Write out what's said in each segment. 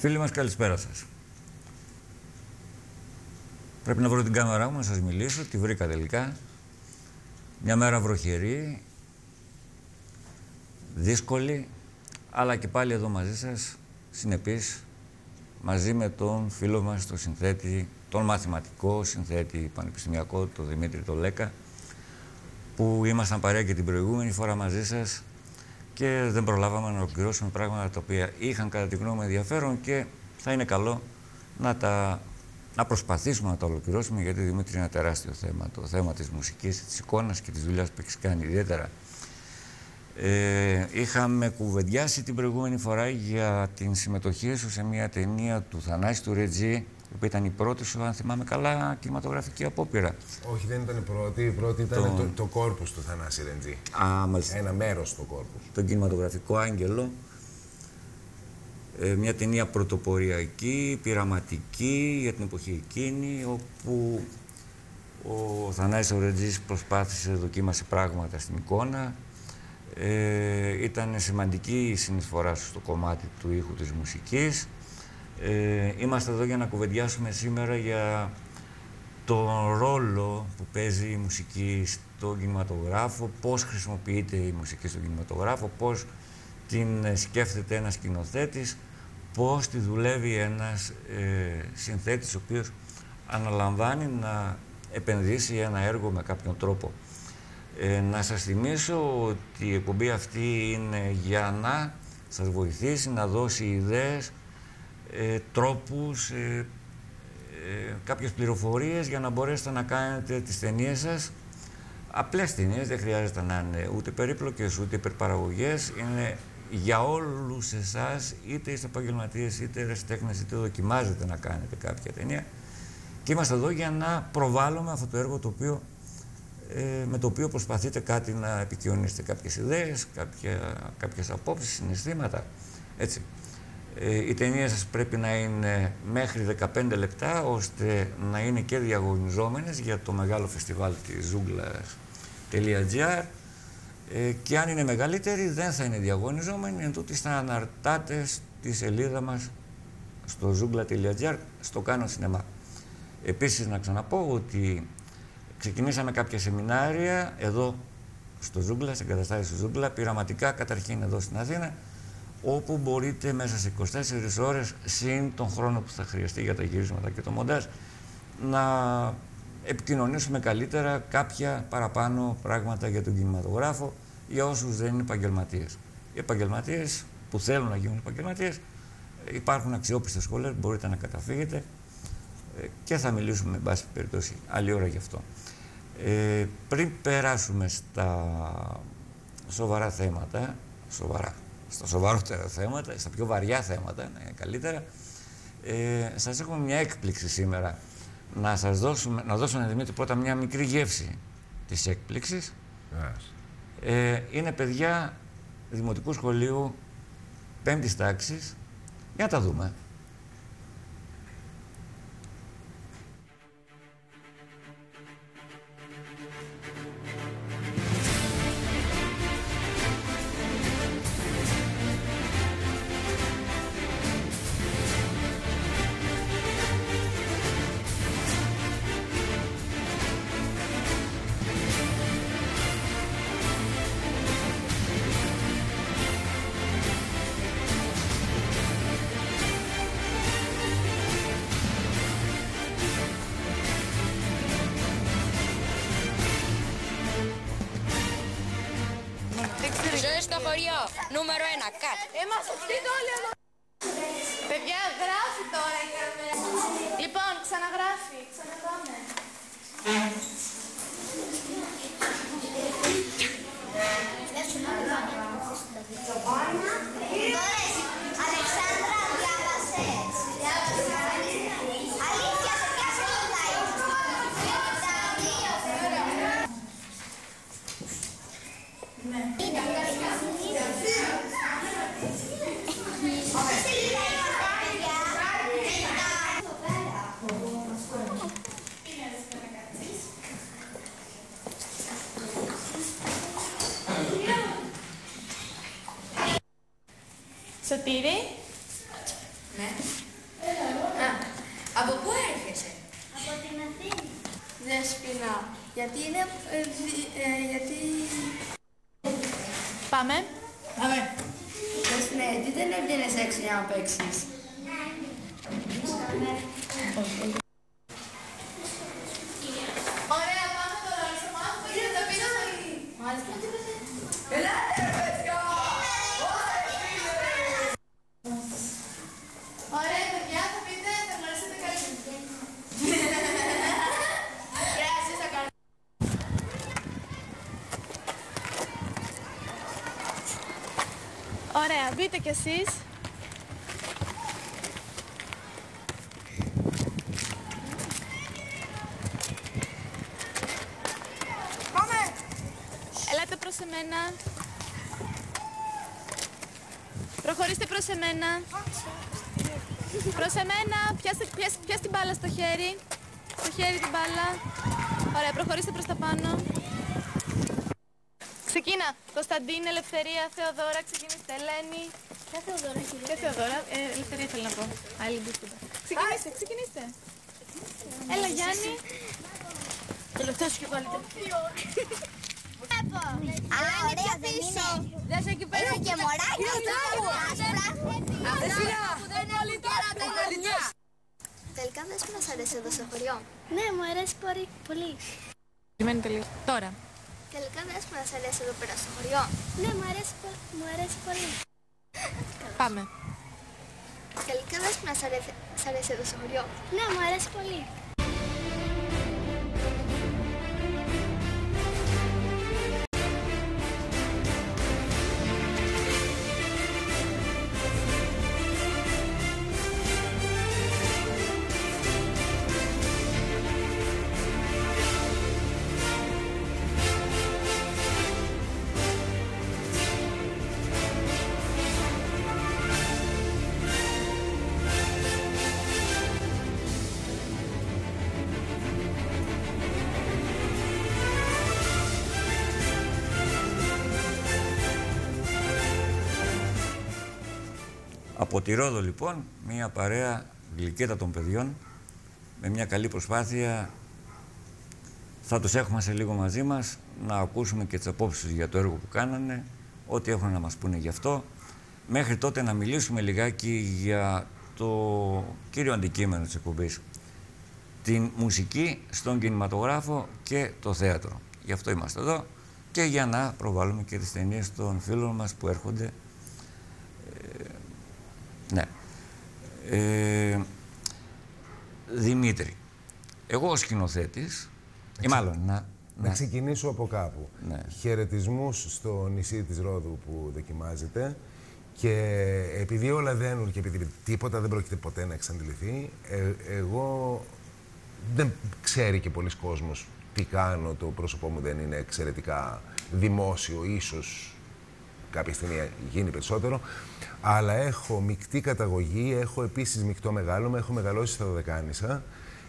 Φίλοι μας, καλησπέρα σας. Πρέπει να βρω την κάμερά μου να σας μιλήσω. Τη βρήκα τελικά. Μια μέρα βροχερή, δύσκολη, αλλά και πάλι εδώ μαζί σας, συνεπής, μαζί με τον φίλο μας, τον συνθέτη, τον μαθηματικό συνθέτη πανεπιστημιακό, τον Δημήτρη τον Λέκα, που ήμασταν παρέα και την προηγούμενη φορά μαζί σας και δεν προλάβαμε να ολοκληρώσουμε πράγματα τα οποία είχαν κατά τη γνώμη μου ενδιαφέρον και θα είναι καλό να προσπαθήσουμε να τα ολοκληρώσουμε, γιατί Δημήτρη είναι ένα τεράστιο θέμα. Το θέμα της μουσικής, της εικόνας και της δουλειάς που έχεις κάνει ιδιαίτερα. Είχαμε κουβεντιάσει την προηγούμενη φορά για την συμμετοχή σου σε μια ταινία του Θανάση του Ρετζή, που ήταν η πρώτη σου, αν θυμάμαι καλά, κινηματογραφική απόπειρα. Όχι, δεν ήταν η πρώτη. Η πρώτη ήταν το κόρπους του Θανάση Ρετζή. Μάλιστα. Ένα μέρος του κόρπους. Τον κινηματογραφικό Άγγελο. Μια ταινία πρωτοποριακή, πειραματική για την εποχή εκείνη, όπου ο Θανάσης ο Ρετζής προσπάθησε, δοκίμασε πράγματα στην εικόνα. Ήταν σημαντική η συνεισφορά σου στο κομμάτι του ήχου της μουσικής. Είμαστε εδώ για να κουβεντιάσουμε σήμερα για τον ρόλο που παίζει η μουσική στον κινηματογράφο, πώς χρησιμοποιείται η μουσική στον κινηματογράφο, πώς την σκέφτεται ένας σκηνοθέτης, πώς τη δουλεύει ένας συνθέτης ο οποίος αναλαμβάνει να επενδύσει ένα έργο με κάποιον τρόπο. Να σας θυμίσω ότι η εκπομπή αυτή είναι για να σας βοηθήσει να δώσει ιδέες, τρόπους, κάποιες πληροφορίες για να μπορέσετε να κάνετε τις ταινίες σας. Απλές ταινίες, δεν χρειάζεται να είναι ούτε περίπλοκες ούτε υπερπαραγωγές. Είναι για όλους εσάς, είτε είστε επαγγελματίες, είτε ερασιτέχνες, είτε δοκιμάζετε να κάνετε κάποια ταινία. Και είμαστε εδώ για να προβάλλουμε αυτό το έργο με το οποίο προσπαθείτε κάτι να επικοινωνήσετε, κάποιες ιδέες, κάποιες απόψεις, συναισθήματα. Έτσι. Οι ταινίες σας πρέπει να είναι μέχρι 15 λεπτά, ώστε να είναι και διαγωνιζόμενες για το μεγάλο φεστιβάλ της Zoogla.gr. Και αν είναι μεγαλύτερη, δεν θα είναι διαγωνιζόμενη, εν τούτοις θα αναρτάτε στη σελίδα μας στο Zoogla.gr, στο Κάνω Σινεμά. Επίσης, να ξαναπώ ότι ξεκινήσαμε κάποια σεμινάρια εδώ στο Zoogla, σε εγκαταστάσεις του Zoogla, πειραματικά καταρχήν εδώ στην Αθήνα, όπου μπορείτε μέσα σε 24 ώρες, συν τον χρόνο που θα χρειαστεί για τα γυρίσματα και το μοντάζ, να επικοινωνήσουμε καλύτερα κάποια παραπάνω πράγματα για τον κινηματογράφο για όσους δεν είναι επαγγελματίες. Οι επαγγελματίες που θέλουν να γίνουν επαγγελματίες, υπάρχουν αξιόπιστες σχολές, μπορείτε να καταφύγετε και θα μιλήσουμε, εν πάση περιπτώσει, άλλη ώρα γι' αυτό. Πριν περάσουμε στα σοβαρά θέματα, στα σοβαρότερα θέματα, στα πιο βαριά θέματα, καλύτερα, σας έχουμε μια έκπληξη σήμερα. Να δώσουμε, Δημήτρη, πρώτα μια μικρή γεύση της έκπληξης. Είναι παιδιά Δημοτικού Σχολείου 5ης τάξης. Για να τα δούμε. Νούμερο 1, κατ. Είμαστε όλοι εδώ. Παιδιά, γράφει τώρα η κάμερα. Λοιπόν, ξαναγράφει. Ξαναπάμε. Αλεξάνδρα, διάβασες. Αλήθεια, σε ποια σελίδα είναι? Σωτήρη. Ναι. Από πού έρχεσαι? Από την Αθήνα. Δεσποιნა. Γιατί είναι... γιατί... Πάμε. Πάμε. Δεσποινα, γιατί δεν έβγαινες έξω για να παίξεις? Ωραία, πάμε τώρα. Θα μάθουμε και θα πείτε. Μάλιστα. Ελάτε ρε παιδιά! Ωραία, παιδιά, θα πείτε, θα γνωρίσετε καλύτερα. Ωραία, εσείς θα κάνετε. Ωραία, μπείτε κι εσείς. Πάμε! Ελάτε προς εμένα. Προχωρήστε προς εμένα. Προς εμένα. Πιάστε την μπάλα στο χέρι. Στο χέρι την μπάλα. Ωραία, προχωρήστε προς τα πάνω. Ξεκίνα. Κωνσταντίν, Ελευθερία, Θεοδώρα, ξεκινήστε. Ελένη. Ποια Θεοδώρα, κύριε? Και Θεοδώρα. Ελευθερία θέλω να πω. Άλλη μπουσκούτα. Ξεκινήστε. Έλα, Γιάννη. Τελευταίος και πάλι. Α, ωραία, δεν είναι. Δες εκεί πέρα. Έχει και μωράκι. Τελικά δεν μας αρέσει εδώ στο χωριό. Ναι, μου αρέσει πολύ. Περιμένετε λίγο. Τώρα. Τελικά δεν μας αρέσει εδώ πέρα στο χωριό. Ναι, μου αρέσει πολύ. Πάμε. Τελικά δεν μας αρέσει εδώ στο χωριό. Ναι, μου αρέσει πολύ. Από τη Ρόδο λοιπόν, μια παρέα γλυκέτα των παιδιών, με μια καλή προσπάθεια. Θα τους έχουμε σε λίγο μαζί μας, να ακούσουμε και τις απόψεις για το έργο που κάνανε, ό,τι έχουν να μας πούνε γι' αυτό. Μέχρι τότε να μιλήσουμε λιγάκι για το κύριο αντικείμενο της εκπομπής, την μουσική στον κινηματογράφο και το θέατρο. Γι' αυτό είμαστε εδώ και για να προβάλλουμε και τις ταινίες των φίλων μας που έρχονται. Ναι. Δημήτρη, εγώ ως σκηνοθέτης, ή μάλλον να ξεκινήσω από κάπου. Ναι. Χαιρετισμούς στο νησί της Ρόδου που δοκιμάζεται και επειδή όλα δένουν και επειδή τίποτα δεν πρόκειται ποτέ να εξαντληθεί, εγώ δεν ξέρει και πολλοί κόσμος τι κάνω, το πρόσωπό μου δεν είναι εξαιρετικά δημόσιο, ίσως κάποια στιγμή γίνει περισσότερο, αλλά έχω μεικτή καταγωγή, έχω επίσης μεικτό μεγάλωμα, έχω μεγαλώσει στα Δωδεκάνησα.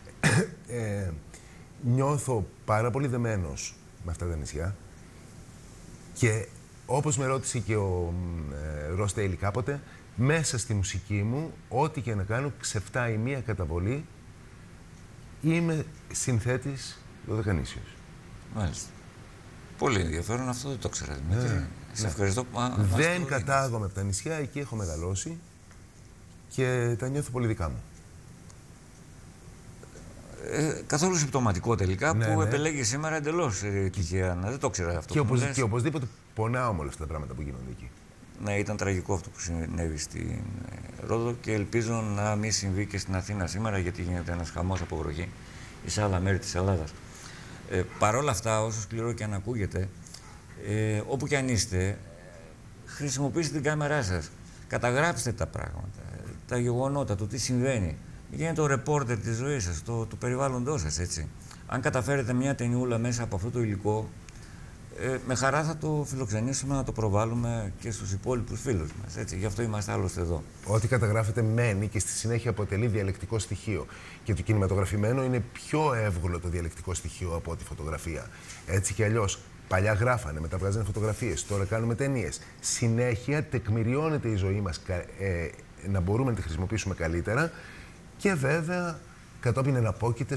Νιώθω πάρα πολύ δεμένος με αυτά τα νησιά και όπως με ρώτησε και ο Ροζ Τέιλι κάποτε, μέσα στη μουσική μου, ό,τι και να κάνω, ξεφτάει μία καταβολή, είμαι συνθέτης Δωδεκανήσιος. Μάλιστα. Πολύ ενδιαφέρον, αυτό δεν το ξέρα, Δημήτρη. Σε ευχαριστώ που δεν κατάγομαι από τα νησιά, εκεί έχω μεγαλώσει και τα νιώθω πολύ δικά μου. Καθόλου συμπτωματικό τελικά, που επελέγει σήμερα εντελώς τυχαία. Δεν το ξέρα αυτό. Και οπωσδήποτε πονάω με όλα αυτά τα πράγματα που γίνονται εκεί. Ναι, ήταν τραγικό αυτό που συνέβη στην Ρόδο και ελπίζω να μην συμβεί και στην Αθήνα σήμερα, γιατί γίνεται ένας χαμός από βροχή ή σε άλλα μέρη της Ελλάδας. Παρ' όλα αυτά, όσο σκληρό και αν ακούγεται, όπου και αν είστε, χρησιμοποιήστε την κάμερά σας. Καταγράψτε τα πράγματα, τα γεγονότα, το τι συμβαίνει. Γίνετε το ρεπόρτερ της ζωής σας, του περιβάλλοντός σας, έτσι. Αν καταφέρετε μια ταινιούλα μέσα από αυτό το υλικό, με χαρά θα το φιλοξενήσουμε, να το προβάλλουμε και στους υπόλοιπους φίλους μας, έτσι. Γι' αυτό είμαστε άλλωστε εδώ. Ό,τι καταγράφεται μένει και στη συνέχεια αποτελεί διαλεκτικό στοιχείο. Και το κινηματογραφημένο είναι πιο εύγλωτο το διαλεκτικό στοιχείο από τη φωτογραφία. Έτσι κι αλλιώς. Παλιά γράφανε, μετά βγάζανε φωτογραφίες, τώρα κάνουμε ταινίες. Συνέχεια τεκμηριώνεται η ζωή μας να μπορούμε να τη χρησιμοποιήσουμε καλύτερα και βέβαια κατόπιν εναπόκειται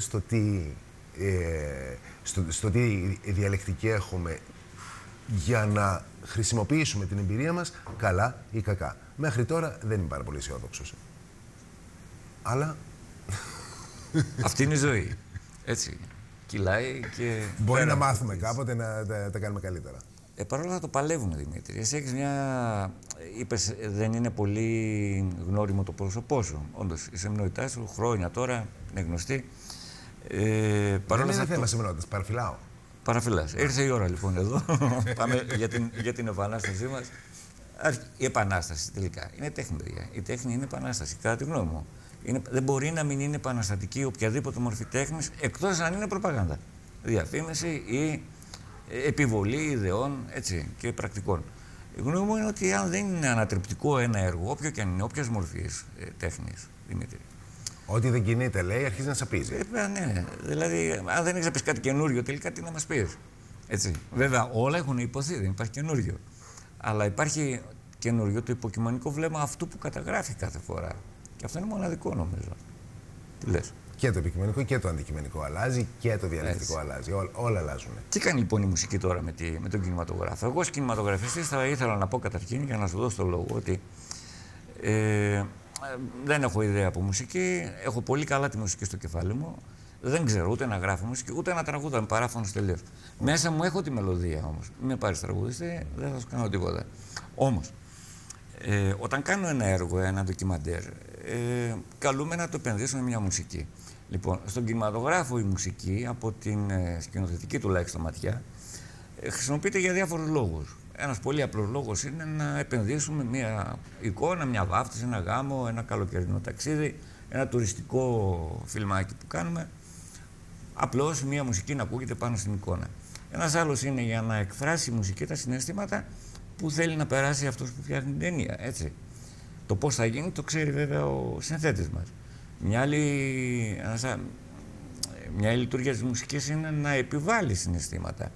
στο τι διαλεκτική έχουμε για να χρησιμοποιήσουμε την εμπειρία μας καλά ή κακά. Μέχρι τώρα δεν είμαι πάρα πολύ αισιόδοξος. Αλλά... Αυτή είναι η ζωή. Έτσι. Κυλάει και... Μπορεί να μάθουμε κάποτε να τα κάνουμε καλύτερα. Παρ' όλα αυτά το παλεύουμε, Δημήτρη. Εσύ έχεις μια... Είπες, δεν είναι πολύ γνώριμο το πρόσωπό σου. Όντως, η σεμνότητά σου χρόνια τώρα είναι γνωστή. Δεν είναι θέμα σεμνότητας, παραφυλάω. Παραφυλάς. Ήρθε η ώρα λοιπόν εδώ. Πάμε για την επανάστασή μας. Η επανάσταση τελικά είναι τέχνη, παιδιά. Η τέχνη είναι επανάσταση, κατά τη γνώμη μου. Δεν μπορεί να μην είναι επαναστατική οποιαδήποτε μορφή τέχνης, εκτός αν είναι προπαγάνδα. Διαφήμιση ή επιβολή ιδεών έτσι, και πρακτικών. Η γνώμη μου είναι ότι αν δεν είναι ανατρεπτικό ένα έργο, όποιο και αν είναι, όποιας μορφής τέχνης, Δημήτρη. Ό,τι δεν κινείται, λέει, αρχίζει να σαπίζει. Ναι. Δηλαδή, αν δεν έχεις να πεις κάτι καινούριο, τελικά τι να μας πεις. Έτσι. Βέβαια, όλα έχουν υποθεί, δεν υπάρχει καινούριο. Αλλά υπάρχει καινούριο το υποκειμενικό βλέμμα αυτού που καταγράφει κάθε φορά. Και αυτό είναι μοναδικό, νομίζω. Τι λες? Και το υποκειμενικό και το αντικειμενικό αλλάζει και το διαλεκτικό αλλάζει. Όλα αλλάζουν. Τι κάνει λοιπόν η μουσική τώρα με τον κινηματογράφο? Εγώ ως κινηματογραφιστής θα ήθελα να πω καταρχήν, για να σου δώσω το λόγο, ότι δεν έχω ιδέα από μουσική. Έχω πολύ καλά τη μουσική στο κεφάλι μου. Δεν ξέρω ούτε να γράφω μουσική, ούτε να τραγουδώ. Είμαι παράφωνος τελείως. Μέσα μου έχω τη μελωδία όμως. Μην με πάρεις τραγουδιστή, δεν θα σου κάνω τίποτα. Όμως, όταν κάνω ένα έργο, ένα ντοκιμαντέρ, καλούμε να το επενδύσουμε μια μουσική. Λοιπόν, στον κινηματογράφο η μουσική, από την σκηνοθετική τουλάχιστον ματιά, χρησιμοποιείται για διάφορους λόγους. Ένας πολύ απλός λόγος είναι να επενδύσουμε μια εικόνα, μια βάφτιση, ένα γάμο, ένα καλοκαιρινό ταξίδι, ένα τουριστικό φιλμάκι που κάνουμε. Απλώς μια μουσική να ακούγεται πάνω στην εικόνα. Ένας άλλος είναι για να εκφράσει η μουσική τα συναισθήματα που θέλει να περάσει αυτός που φτιάχνει την ταινία, έτσι. Το πώς θα γίνει το ξέρει βέβαια ο συνθέτης μας. Μια άλλη λειτουργία της μουσικής είναι να επιβάλλει συναισθήματα.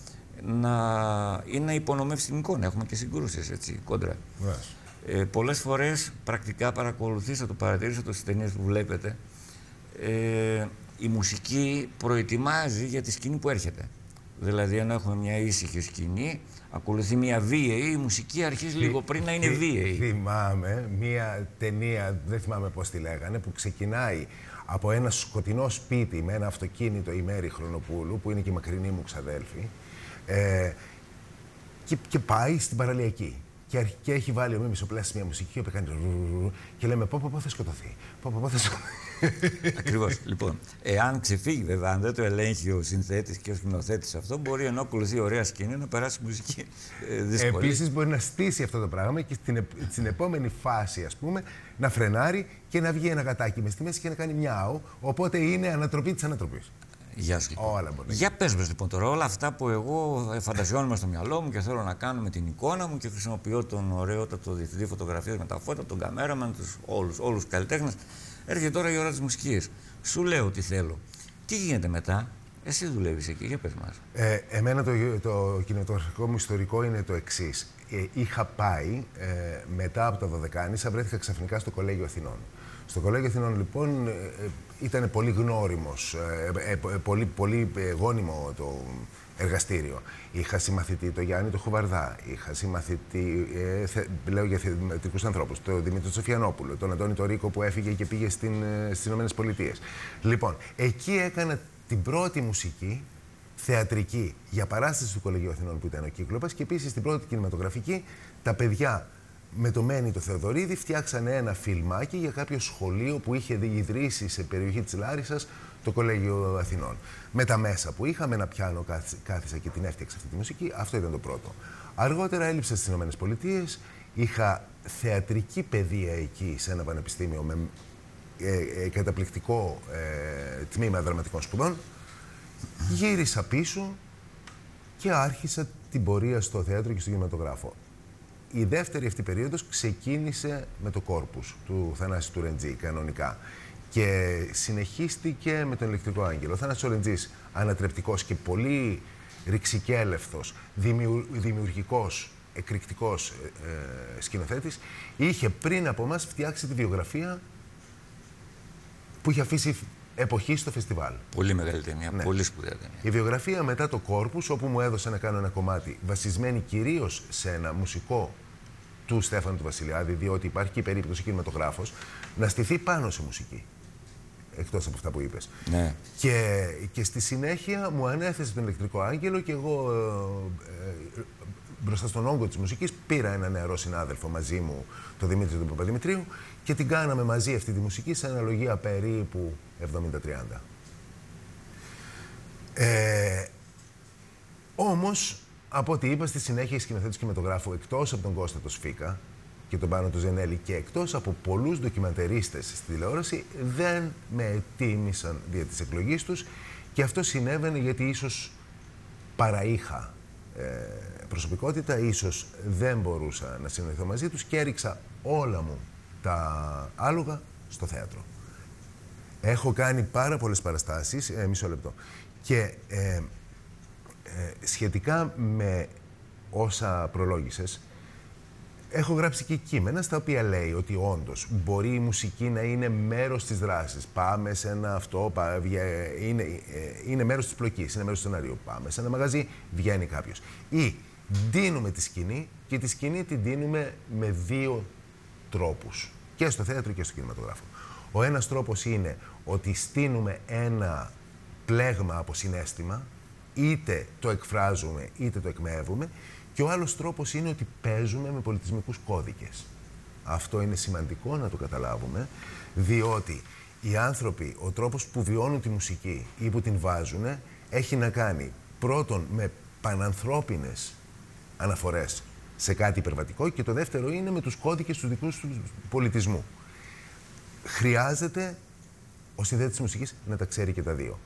Ή να υπονομεύσει την εικόνα. Έχουμε και συγκρούσεις, έτσι, κόντρα. Πολλές φορές πρακτικά παρακολουθήσα, το παρατήρησα στις ταινίες που βλέπετε, η μουσική προετοιμάζει για τη σκηνή που έρχεται. Δηλαδή, αν έχουμε μια ήσυχη σκηνή, ακολουθεί μια βίαιη, η μουσική αρχίζει λίγο πριν να είναι βίαιη. Θυμάμαι μια ταινία, δεν θυμάμαι πώς τη λέγανε, που ξεκινάει από ένα σκοτεινό σπίτι με ένα αυτοκίνητο, η Μέρη Χρονοπούλου, που είναι και η μακρινή μου ξαδέλφη, και πάει στην παραλιακή. Και έχει βάλει ο Μίμης ο Πλάσης μια μουσική που κάνει και λέμε πω θα σκοτωθεί. Ακριβώς. Λοιπόν, εάν ξεφύγει βέβαια, αν δεν το ελέγχει ο συνθέτης και ο σκηνοθέτης αυτό, μπορεί ενώ ακολουθεί ωραία σκηνή να περάσει μουσική δύσκολη. Επίσης μπορεί να στήσει αυτό το πράγμα και στην επόμενη φάση, ας πούμε, να φρενάρει και να βγει ένα γατάκι μες στη μέση και να κάνει μιάου. Οπότε είναι ανατροπή της ανατροπής. Γεια σου, λοιπόν. Όλα μπορεί. Για πες μας λοιπόν τώρα όλα αυτά που εγώ φαντασιώνομαι στο μυαλό μου και θέλω να κάνω με την εικόνα μου και χρησιμοποιώ τον ωραιότατο διευθυντή φωτογραφίας με τα φώτα, τον καμέραμαν, όλους τους καλλιτέχνες. Έρχεται τώρα η ώρα της μουσικής. Σου λέω τι θέλω. Τι γίνεται μετά? Εσύ δουλεύεις εκεί, για πες μας. Εμένα το κινηματογραφικό μου ιστορικό είναι το εξής. Είχα πάει μετά από τα Δωδεκάνησα, βρέθηκα ξαφνικά στο Κολέγιο Αθηνών. Στο Κολέγιο Αθηνών λοιπόν ήταν πολύ γνώριμος, πολύ γόνιμο το εργαστήριο. Είχα συμμαθητή τον Γιάννη τον Χουβαρδά, είχα συμμαθητή, λέω για θεατρικούς ανθρώπους, τον Δημήτρη Σοφιανόπουλο, τον Αντώνη Τωρίκο που έφυγε και πήγε στις ΗΠΑ. Λοιπόν, εκεί έκανα την πρώτη μουσική θεατρική για παράσταση του Κολεγίου Αθηνών που ήταν ο Κύκλοπας και επίσης την πρώτη κινηματογραφική. Τα παιδιά με το Μένι το Θεοδωρίδη φτιάξανε ένα φιλμάκι για κάποιο σχολείο που είχε ιδρύσει σε περιοχή της Λάρισσας το Κολέγιο Αθηνών. Με τα μέσα που είχα, με ένα πιάνο κάθισα και την έφτιαξα αυτή τη μουσική. Αυτό ήταν το πρώτο. Αργότερα έλειψα στις ΗΠΑ. Είχα θεατρική παιδεία εκεί σε ένα πανεπιστήμιο με καταπληκτικό τμήμα δραματικών σπουδών. Γύρισα πίσω και άρχισα την πορεία στο θέατρο και στο κινηματογράφο. Η δεύτερη αυτή περίοδος ξεκίνησε με το Κόρπους του Θανάση του Ρεντζή, κανονικά. Και συνεχίστηκε με τον Ηλεκτρικό Άγγελο. Ο Θανάσης Ρεντζής, ανατρεπτικός και πολύ ρηξικέλευθος, δημιουργικός εκρηκτικός σκηνοθέτης, είχε πριν από μας φτιάξει τη βιογραφία που είχε αφήσει εποχή στο φεστιβάλ. Πολύ μεγάλη ταινία, Ναι. πολύ σπουδαία ταινία. Η βιογραφία μετά το Κόρπους, όπου μου έδωσε να κάνω ένα κομμάτι βασισμένη κυρίως σε ένα μουσικό του Στέφανου του Βασιλιάδη, διότι υπάρχει και η περίπτωση κινηματογράφος να στηθεί πάνω σε μουσική. Εκτός από αυτά που είπες. Ναι. Και στη συνέχεια μου ανέθεσε τον ηλεκτρικό άγγελο και εγώ μπροστά στον όγκο της μουσικής πήρα ένα νεαρό συνάδελφο μαζί μου, τον Δημήτρη τον Παπαδημητρίου, και την κάναμε μαζί αυτή τη μουσική σε αναλογία περίπου 70-30. Όμως, από ό,τι είπα, στη συνέχεια οι σκηνοθέτες κινηματογράφου, εκτός από τον Κώστα το Σφίκα και τον Πάνο του Ζενέλη και εκτός από πολλούς ντοκιμαντερίστες στη τηλεόραση, δεν με ετίμησαν δια της εκλογής τους, και αυτό συνέβαινε γιατί ίσως παραείχα προσωπικότητα, ίσως δεν μπορούσα να συνοηθώ μαζί τους και έριξα όλα μου τα άλογα στο θέατρο. Έχω κάνει πάρα πολλές παραστάσεις, μισό λεπτό, και σχετικά με όσα προλόγησες, έχω γράψει και κείμενα στα οποία λέει ότι όντως μπορεί η μουσική να είναι μέρος της δράσης. Πάμε σε ένα αυτό, είναι μέρος της πλοκής, είναι μέρος του σενάριου. Πάμε σε ένα μαγαζί, βγαίνει κάποιος. Ή ντύνουμε τη σκηνή, και τη σκηνή την ντύνουμε με δύο τρόπους. Και στο θέατρο και στο κινηματογράφο. Ο ένας τρόπος είναι ότι στείνουμε ένα πλέγμα από συναίσθημα, είτε το εκφράζουμε είτε το εκμεύουμε, και ο άλλος τρόπος είναι ότι παίζουμε με πολιτισμικούς κώδικες. Αυτό είναι σημαντικό να το καταλάβουμε, διότι οι άνθρωποι, ο τρόπος που βιώνουν τη μουσική ή που την βάζουν, έχει να κάνει πρώτον με πανανθρώπινες αναφορές σε κάτι υπερβατικό, και το δεύτερο είναι με τους κώδικες του δικού του πολιτισμού. Χρειάζεται ο συνθέτης της μουσικής να τα ξέρει και τα δύο.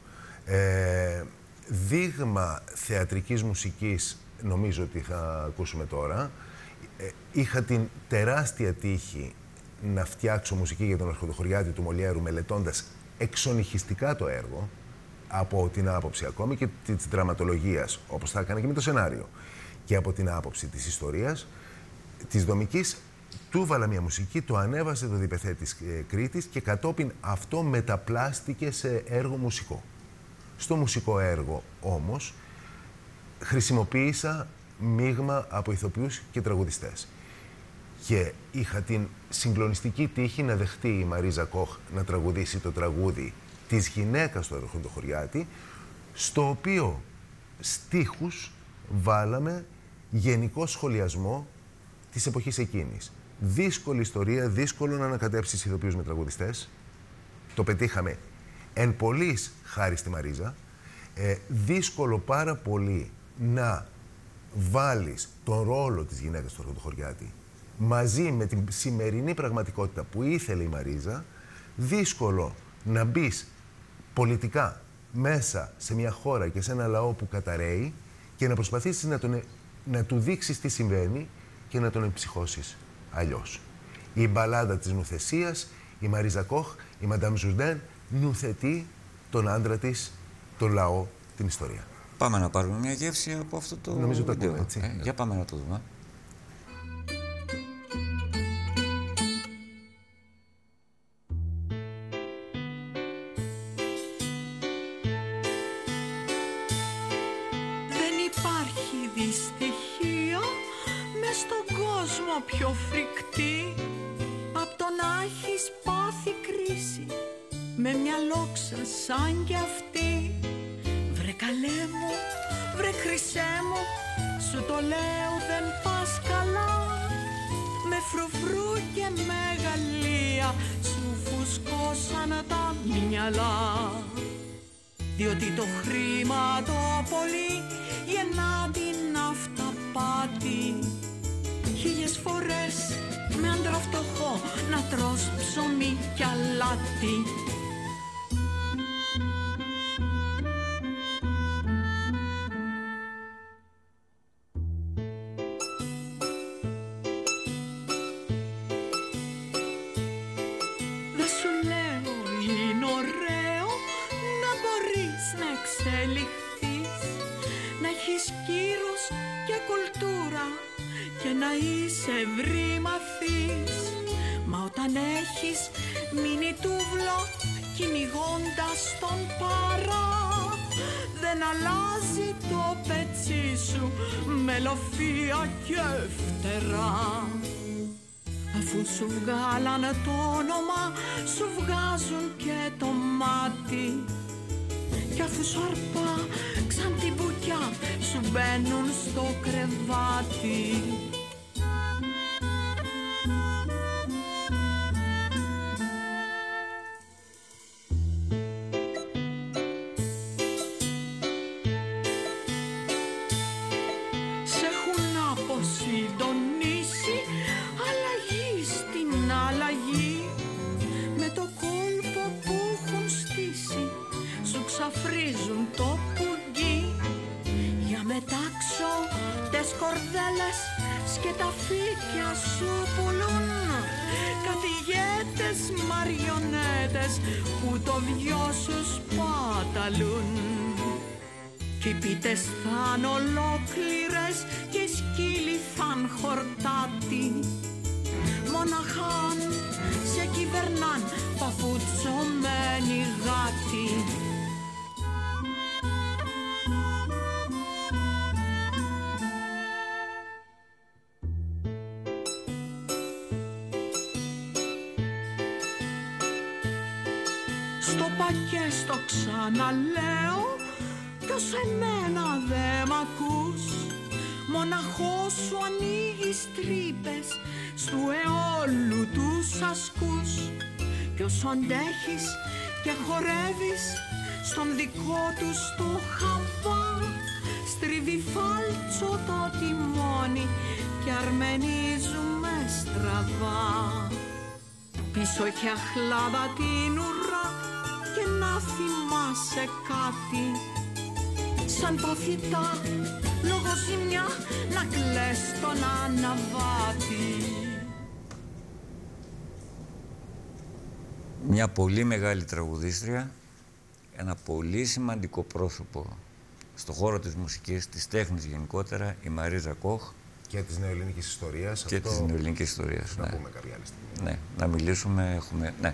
Δείγμα θεατρικής μουσικής νομίζω ότι θα ακούσουμε τώρα. Είχα την τεράστια τύχη να φτιάξω μουσική για τον Αρχοντοχωριάτη του Μολιέρου, μελετώντας εξονυχιστικά το έργο, από την άποψη ακόμη και της δραματολογίας, όπως θα έκανα και με το σενάριο, και από την άποψη της ιστορίας, της δομικής. Του βάλα μια μουσική, το ανέβασε το διπεθέ της Κρήτης και κατόπιν αυτό μεταπλάστηκε σε έργο μουσικό. Στο μουσικό έργο όμως χρησιμοποίησα μείγμα από ηθοποιούς και τραγουδιστές. Και είχα την συγκλονιστική τύχη να δεχτεί η Μαρίζα Κοχ να τραγουδήσει το τραγούδι της γυναίκας του Αρχοντοχωριάτη, στο οποίο στίχους βάλαμε γενικό σχολιασμό της εποχής εκείνης. Δύσκολη ιστορία, δύσκολο να ανακατέψεις ηθοποιούς με τραγουδιστές. Το πετύχαμε εν πολλής χάρη στη Μαρίζα. Δύσκολο πάρα πολύ να βάλεις τον ρόλο της γυναίκας του Αρχοντοχωριάτη μαζί με την σημερινή πραγματικότητα που ήθελε η Μαρίζα. Δύσκολο να μπεις πολιτικά μέσα σε μια χώρα και σε ένα λαό που καταραίει και να προσπαθήσεις να του δείξεις τι συμβαίνει και να τον εμψυχώσεις αλλιώς. Η μπαλάντα της νουθεσίας, η Μαρίζα Κοχ, η Μαντάμ Ζουρντέν, νουθετεί τον άντρα της, τον λαό, την ιστορία. Πάμε να πάρουμε μια γεύση από αυτό το νομίζω το βίντεο. ακούμε, έτσι. Για πάμε να το δούμε. Δεν υπάρχει δυστυχία μες στον κόσμο πιο φρικτή απ' το να έχεις πάθει κρίση με μια λόξα σαν κι αυτή. Βρε καλέ μου, βρε χρυσέ μου, σου το λέω δεν πας καλά. Με φρουφρού και μεγαλεία σου φουσκώσαν τα μυαλά. Διότι το χρήμα το πολύ γεννά την αυταπάτη. 1000 φορές με άντρα φτωχό να τρως ψωμί κι αλάτι. Δεν σου λέω είναι ωραίο να μπορείς να εξελιχθείς, να έχεις κύρος και κουλτούρα και ευρύμαθης. Μα όταν έχεις μείνει τούβλο κυνηγώντας τον παρά, δεν αλλάζει το πετσί σου με λοφία και φτερά. Αφού σου βγάλανε το όνομα, σου βγάζουν και το μάτι. Κι αφού σου αρπάξαν την μπουκιά, σου μπαίνουν στο κρεβάτι. Σ' έχουν αποσυντονίσει, αλλαγή στην αλλαγή, με το κόλπο που έχουν στήσει σου ξαφρίζουν το πουγγί. Για μετάξω τες κορδέλες και τα φύκια σου πουλούν κατηγέτες μαριονέτες που το βιό σου σπαταλούν. Κι οι πίτες θα'ν ολόκληρες και οι σκύλοι θα'ν χορτάτι. Μοναχάν σε κυβερνάν παπουτσωμένοι γάτοι. Στο πακέ στο ξαναλέω, ποιος εμένα δε μ' ακούς. Μοναχός σου ανοίγεις τρύπες στου αιώλου τους ασκούς. Κι όσο αντέχεις και χορεύεις στον δικό του στο χαβά, στριβή φάλτσο το τιμόνι και αρμενίζουμε στραβά. Πίσω έχει αχλάδα την ουρά και να θυμάσαι κάτι, σαν παθητά λογοζημιά να κλαις τον αναβάτη. Μια πολύ μεγάλη τραγουδίστρια, ένα πολύ σημαντικό πρόσωπο στον χώρο της μουσικής, της τέχνης γενικότερα, η Μαρίζα Κοχ. Και της νεοελληνικής ιστορίας. Και της νεοελληνικής ιστορίας, να ναι. πούμε κάποια άλλη στιγμή. Ναι, να μιλήσουμε, έχουμε, ναι.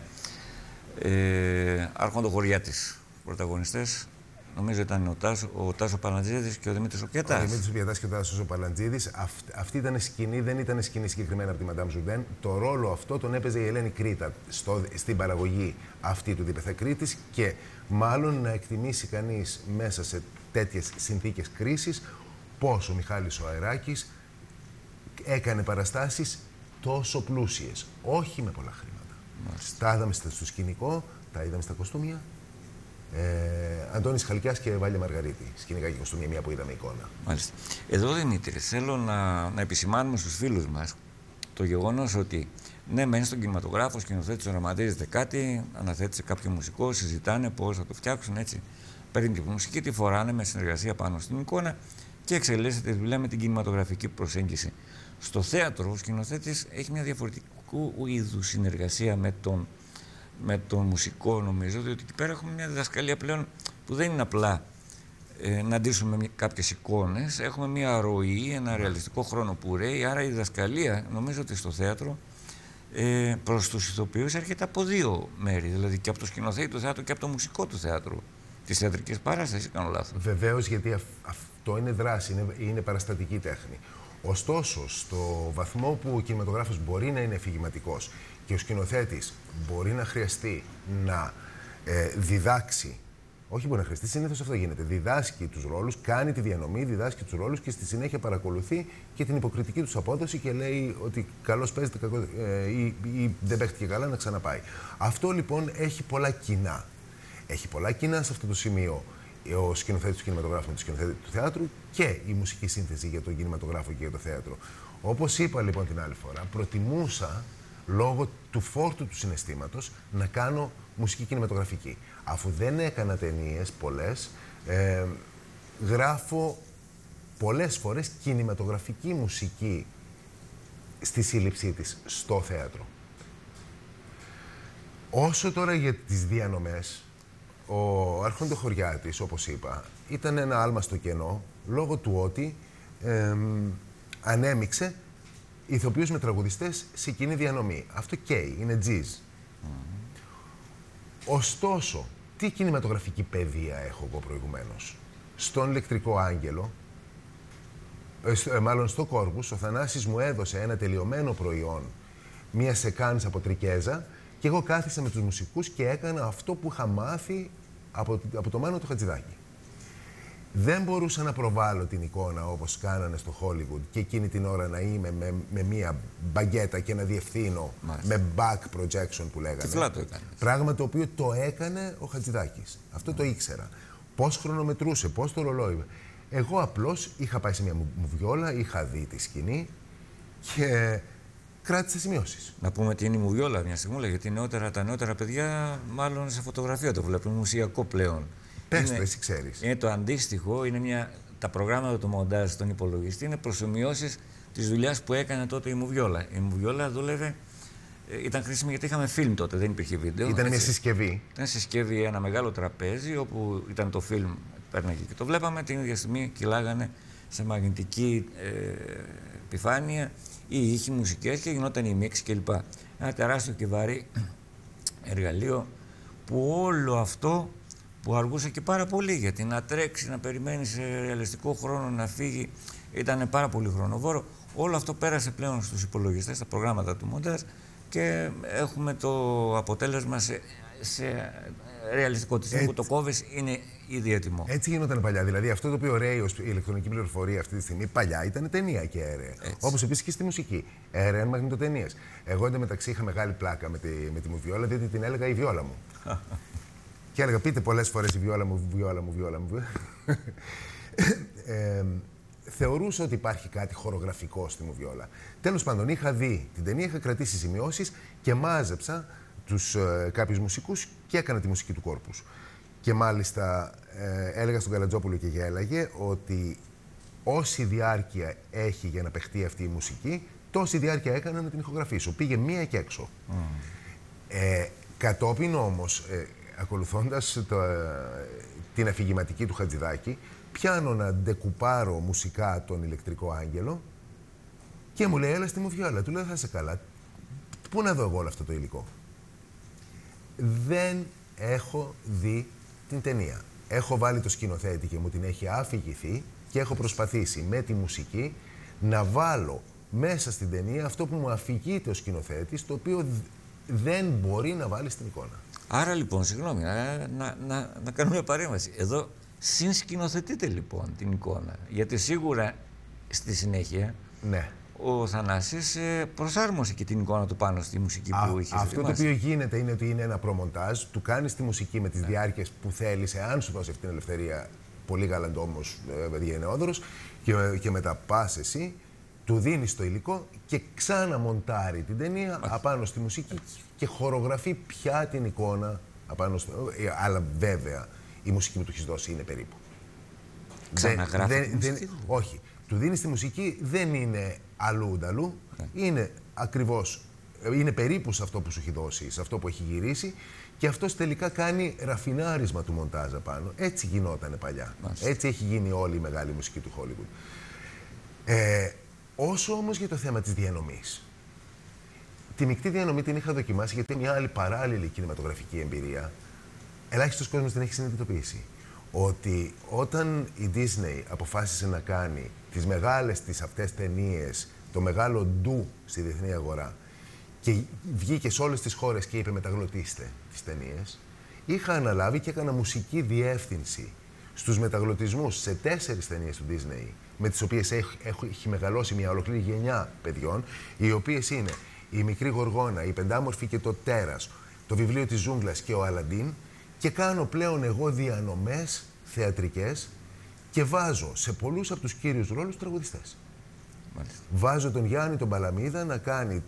Άρχοντο Χωριάτης, πρωταγωνιστές, νομίζω ήταν ο Τάσο Παλαντζίδης και ο Δημήτρης Οκέτας. Ο Δημήτρης Οκέτας και ο Τάσος Παλαντζίδης. Αυτή ήταν σκηνή, δεν ήταν σκηνή συγκεκριμένα από τη Μαντάμ Ζουντέν. Το ρόλο αυτό τον έπαιζε η Ελένη Κρήτα στην παραγωγή αυτή του Δίπεθα Κρήτης, και μάλλον να εκτιμήσει κανείς μέσα σε τέτοιες συνθήκες κρίσης πώς ο Μιχάλης ο Αεράκης έκανε παραστάσεις τόσο πλούσιες, όχι με πολλά χρήματα. Τα είδαμε στο σκηνικό, τα είδαμε στα κοστούμια. Αντώνης Χαλκιάς και Βάλια Μαργαρίτη, σκηνικά και κοστούμια, μία που είδαμε εικόνα. Μάλιστα. Εδώ, Δημήτρη, θέλω να επισημάνουμε στους φίλους μας το γεγονός ότι ναι, μένει στον κινηματογράφο, ο σκηνοθέτης οραματίζεται κάτι, αναθέτει σε κάποιο μουσικό, συζητάνε πώς θα το φτιάξουν έτσι. Παίρνει τη μουσική, τη φοράνε με συνεργασία πάνω στην εικόνα και εξελίσσεται τη δουλειά με την κινηματογραφική προσέγγιση. Στο θέατρο, ο σκηνοθέτης έχει μια διαφορετικού είδους συνεργασία με τον μουσικό, νομίζω, διότι εκεί πέρα έχουμε μια διδασκαλία πλέον που δεν είναι απλά να ντύσουμε κάποιες εικόνες, έχουμε μια ροή, ένα ρεαλιστικό χρόνο που ρέει, άρα η διδασκαλία, νομίζω ότι στο θέατρο, προς τους ηθοποιούς έρχεται από δύο μέρη, δηλαδή και από το σκηνοθέτη του θέατρου και από το μουσικό του θέατρου, της θεατρικής παράστασης, κάνω λάθος. Βεβαίως, γιατί αυτό είναι δράση, είναι παραστατική τέχνη. Ωστόσο, στο βαθμό που ο κινηματογράφος μπορεί να είναι αφηγηματικός και ο σκηνοθέτης μπορεί να χρειαστεί να διδάξει, όχι μπορεί να χρειαστεί, συνήθως αυτό γίνεται, διδάσκει τους ρόλους, κάνει τη διανομή, διδάσκει τους ρόλους και στη συνέχεια παρακολουθεί και την υποκριτική τους απόδοση και λέει ότι καλώς παίζεται ή δεν παίχτηκε καλά, να ξαναπάει. Αυτό λοιπόν έχει πολλά κοινά. Έχει πολλά κοινά σε αυτό το σημείο ο σκηνοθέτης του κινηματογράφου με το σκηνοθέτη του θεάτρου και η μουσική σύνθεση για τον κινηματογράφο και για το θέατρο. Όπως είπα λοιπόν την άλλη φορά, προτιμούσα λόγω του φόρτου του συναισθήματος να κάνω μουσική κινηματογραφική. Αφού δεν έκανα ταινίες πολλές, γράφω πολλές φορές κινηματογραφική μουσική στη σύλληψή της στο θέατρο. Όσο τώρα για τις διανομές, ο Άρχοντα Χωριάτης, όπως είπα, ήταν ένα άλμα στο κενό λόγω του ότι ανέμειξε ηθοποιούς με τραγουδιστές σε κοινή διανομή. Αυτό καίει, είναι τζιζ. Ωστόσο, τι κινηματογραφική παιδεία έχω εγώ προηγουμένως? Στον Ηλεκτρικό Άγγελο, μάλλον στο Κόρπους, ο Θανάσης μου έδωσε ένα τελειωμένο προϊόν, μία σεκάνς από τρικέζα, και εγώ κάθισα με τους μουσικούς και έκανα αυτό που είχα μάθει από το Μάνο το Χατζηδάκη. Δεν μπορούσα να προβάλλω την εικόνα όπως κάνανε στο Hollywood και εκείνη την ώρα να είμαι με μία μπαγκέτα και να διευθύνω με back projection που λέγανε. Τυφλά το έκανε. Πράγμα το οποίο το έκανε ο Χατζηδάκης. Αυτό το ήξερα. Πώς χρονομετρούσε, πώς το ρολόι. Εγώ απλώς είχα πάει σε μια μουβιόλα, είχα δει τη σκηνή και κράτησα σημειώσεις. Να πούμε τι είναι η μουβιόλα μια στιγμή, γιατί τα νεότερα παιδιά μάλλον σε φωτογραφία το βλέπουν, μουσιακό πλέον. Πες το, εσύ ξέρεις. Είναι το αντίστοιχο, τα προγράμματα του μοντάζ στον υπολογιστή είναι προσομοιώσεις της δουλειάς που έκανε τότε η μουβιόλα. Η μουβιόλα δούλευε, ήταν χρήσιμη γιατί είχαμε φιλμ τότε, δεν υπήρχε βίντεο. Ήταν μια συσκευή. Ήταν συσκευή, ένα μεγάλο τραπέζι όπου ήταν το φιλμ, πέρναγε και το βλέπαμε, την ίδια στιγμή κυλάγανε σε μαγνητική επιφάνεια οι ήχοι, μουσικές και γινόταν η μίξη κλπ. Ένα τεράστιο και βαρύ εργαλείο που όλο αυτό που αργούσε και πάρα πολύ, γιατί να τρέξει, να περιμένει σε ρεαλιστικό χρόνο να φύγει, ήταν πάρα πολύ χρονοβόρο. Όλο αυτό πέρασε πλέον στους υπολογιστές, στα προγράμματα του μοντάζ και έχουμε το αποτέλεσμα σε ρεαλιστικό. Τη στιγμή που το κόβεις είναι ήδη έτοιμο. Έτσι γινόταν παλιά. Δηλαδή αυτό το οποίο ρέει ως ηλεκτρονική πληροφορία αυτή τη στιγμή, παλιά ήταν ταινία και αίρεα. Όπως επίσης και στη μουσική. Αίρεα μαγνητοτενίες. Εγώ εντωμεταξύ είχα μεγάλη πλάκα με τη μουβιόλα, διότι την έλεγα η βιόλα μου. Και έλεγα, πείτε πολλές φορές η βιόλα μου, βιόλα μου, βιόλα μου. Θεωρούσα ότι υπάρχει κάτι χορογραφικό στη μουβιόλα. Τέλος πάντων, είχα δει την ταινία, είχα κρατήσει σημειώσεις και μάζεψα κάποιους μουσικούς και έκανα τη μουσική του Κόρπους. Και μάλιστα έλεγα στον Καλατζόπουλο και γέλαγε ότι όση διάρκεια έχει για να παιχτεί αυτή η μουσική, τόση διάρκεια έκανα να την ηχογραφήσω. Πήγε μία και έξω. Κατόπιν όμως, ακολουθώντας την αφηγηματική του Χατζηδάκη, πιάνω να ντεκουπάρω μουσικά τον Ηλεκτρικό Άγγελο και μου λέει, έλα στη μουβιόλα. Του λέω, θα είσαι καλά. Πού να δω εγώ όλο αυτό το υλικό? Δεν έχω δει την ταινία. Έχω βάλει το σκηνοθέτη και μου την έχει αφηγηθεί και έχω προσπαθήσει με τη μουσική να βάλω μέσα στην ταινία αυτό που μου αφηγείται ο σκηνοθέτης, το οποίο δεν μπορεί να βάλει στην εικόνα. Άρα λοιπόν, συγγνώμη, να κάνουμε μια παρέμβαση. Εδώ συνσκηνοθετείτε λοιπόν την εικόνα. Γιατί σίγουρα στη συνέχεια ο Θανάσης προσάρμοσε και την εικόνα του πάνω στη μουσική που είχε. Αυτό το οποίο γίνεται είναι ότι είναι ένα προμοντάζ, του κάνεις τη μουσική με τις διάρκειες που θέλεις, εάν σου δώσει αυτή την ελευθερία, πολύ γαλαντόμος γενναιόδωρος, και μετά πας εσύ, του δίνεις το υλικό και ξαναμοντάρει την ταινία απάνω στη μουσική και χορογραφεί πια την εικόνα απάνω στο... Αλλά βέβαια η μουσική που του έχεις δώσει είναι περίπου. Ξαναγράφει τη μουσική? Όχι. Του δίνεις τη μουσική, δεν είναι αλλού-νταλού, είναι ακριβώς, είναι περίπου σε αυτό που σου έχει δώσει, σε αυτό που έχει γυρίσει, και αυτός τελικά κάνει ραφινάρισμα του μοντάζ απάνω. Έτσι γινότανε παλιά. Έτσι έχει γίνει όλη η μεγάλη μουσική του Hollywood. Όσο όμως για το θέμα της διανομής. Τη μεικτή διανομή την είχα δοκιμάσει γιατί είναι μια άλλη παράλληλη κινηματογραφική εμπειρία. Ελάχιστος κόσμος την έχει συνειδητοποιήσει. Ότι όταν η Disney αποφάσισε να κάνει τις μεγάλες της αυτές ταινίες, το μεγάλο ντου στη διεθνή αγορά, και βγήκε σε όλες τις χώρες και είπε μεταγλωτίστε τις ταινίες, είχα αναλάβει και έκανα μουσική διεύθυνση στους μεταγλωτισμούς σε 4 ταινίες του Disney, με τις οποίες έχει μεγαλώσει μια ολοκλήρη γενιά παιδιών, οι οποίες είναι η Μικρή Γοργόνα, η Πεντάμορφη και το Τέρας, το Βιβλίο της Ζούγκλας και ο Αλαντίν, και κάνω πλέον εγώ διανομές θεατρικές και βάζω σε πολλούς από τους κύριους ρόλους τραγουδιστές. Βάζω τον Γιάννη τον Παλαμίδα να κάνει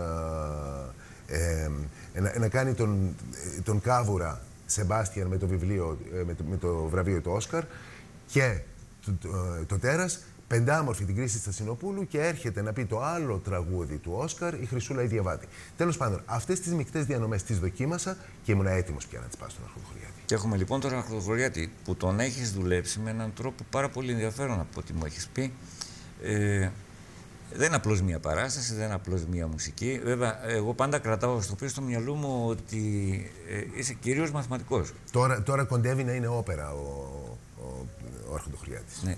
τον Κάβουρα Σεμπάστιαν με το βιβλίο, με το βραβείο του Όσκαρ, και το Τέρας Πεντάμορφη την Κρίση Στασινοπούλου, και έρχεται να πει το άλλο τραγούδι του Όσκαρ, η Χρυσούλα η Διαβάτη. Τέλος πάντων, αυτές τις μεικτές διανομές τις δοκίμασα και ήμουν έτοιμος πια να τις πάω στον Αχλοδοχωριάτη. Και έχουμε λοιπόν τον Αχλοδοχωριάτη που τον έχεις δουλέψει με έναν τρόπο πάρα πολύ ενδιαφέρον από ό,τι μου έχεις πει. Δεν είναι απλώς μία παράσταση, δεν είναι απλώς μία μουσική. Βέβαια, εγώ πάντα κρατάω στο πίσω στο μυαλό μου ότι είσαι κυρίως μαθηματικός. Τώρα κοντεύει να είναι όπερα ο Αρχοντοχωριάτης. Ναι.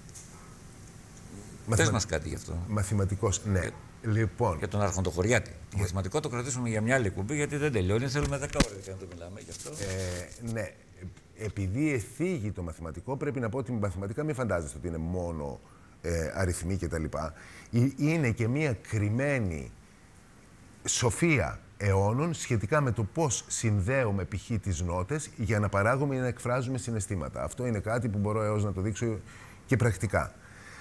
Πες μας κάτι γι' αυτό. Μαθηματικός, ναι. Λοιπόν. Για τον Αρχοντοχωριάτη. Το μαθηματικό το κρατήσουμε για μια άλλη κουμπί, γιατί δεν τελειώνει. Θέλουμε 10 ώρες για να το μιλάμε γι' αυτό. Ναι. Επειδή εφήγει το μαθηματικό, πρέπει να πω ότι με μαθηματικά μην φαντάζεστε ότι είναι μόνο αριθμοί κτλ. Είναι και μια κρυμμένη σοφία αιώνων σχετικά με το πώς συνδέουμε π.χ. τις νότες για να παράγουμε ή να εκφράζουμε συναισθήματα. Αυτό είναι κάτι που μπορώ έως να το δείξω και πρακτικά.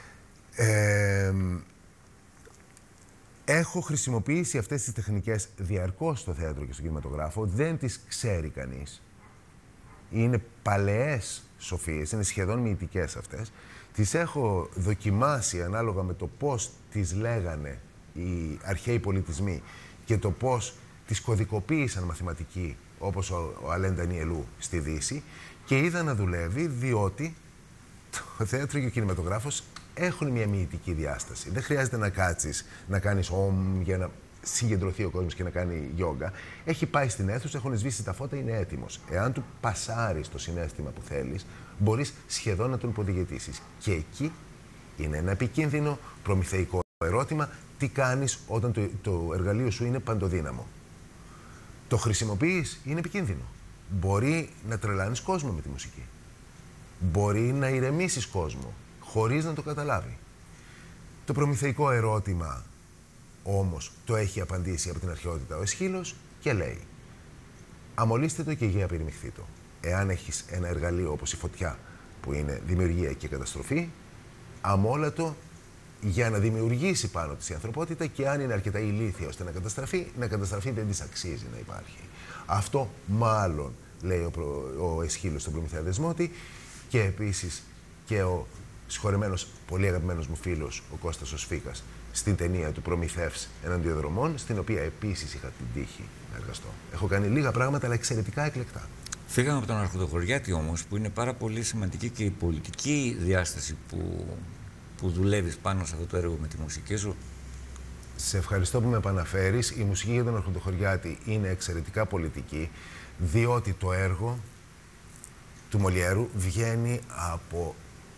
Έχω χρησιμοποιήσει αυτές τις τεχνικές διαρκώς στο θέατρο και στον κινηματογράφο. Δεν τις ξέρει κανείς. Είναι παλαιές σοφίες, είναι σχεδόν μυητικές αυτές. Τις έχω δοκιμάσει ανάλογα με το πώς τις λέγανε οι αρχαίοι πολιτισμοί και το πώς τις κωδικοποίησαν μαθηματικοί, όπως ο Αλέν Ντανιελού στη Δύση, και είδα να δουλεύει διότι το θέατρο και ο κινηματογράφος έχουν μια μυητική διάσταση. Δεν χρειάζεται να κάτσεις, να κάνεις για να συγκεντρωθεί ο κόσμος και να κάνει γιόγκα. Έχει πάει στην αίθουσα, έχουν σβήσει τα φώτα, είναι έτοιμος. Εάν του πασάρεις το συναίσθημα που θέλεις, μπορείς σχεδόν να τον υποδιγετήσεις. Και εκεί είναι ένα επικίνδυνο προμηθεϊκό ερώτημα: τι κάνεις όταν το εργαλείο σου είναι παντοδύναμο? Το χρησιμοποιείς, είναι επικίνδυνο. Μπορεί να τρελάνεις κόσμο με τη μουσική. Μπορεί να ηρεμήσεις κόσμο χωρίς να το καταλάβει. Το προμηθεϊκό ερώτημα όμως το έχει απαντήσει από την αρχαιότητα ο Αισχύλος και λέει: αμολύστε το και γέα περιμιχθεί το. Εάν έχεις ένα εργαλείο όπως η φωτιά, που είναι δημιουργία και καταστροφή, αμόλατο για να δημιουργήσει πάνω της η ανθρωπότητα, και αν είναι αρκετά ηλίθια ώστε να καταστραφεί, δεν της αξίζει να υπάρχει. Αυτό μάλλον λέει ο Αισχύλος στον Προμηθέα Δεσμότη, και επίσης και ο συγχωρεμένος, πολύ αγαπημένος μου φίλος, ο Κώστας ο Σφίκας, στην ταινία του Προμηθεύς Εναντιοδρομών, στην οποία επίσης είχα την τύχη να εργαστώ. Έχω κάνει λίγα πράγματα, αλλά εξαιρετικά εκλεκτά. Φύγαμε από τον Αρχοντοχωριάτη όμως, που είναι πάρα πολύ σημαντική και η πολιτική διάσταση που δουλεύεις πάνω σε αυτό το έργο με τη μουσική σου. Σε ευχαριστώ που με επαναφέρεις. Η μουσική για τον Αρχοντοχωριάτη είναι εξαιρετικά πολιτική, διότι το έργο του Μολιέρου βγαίνει από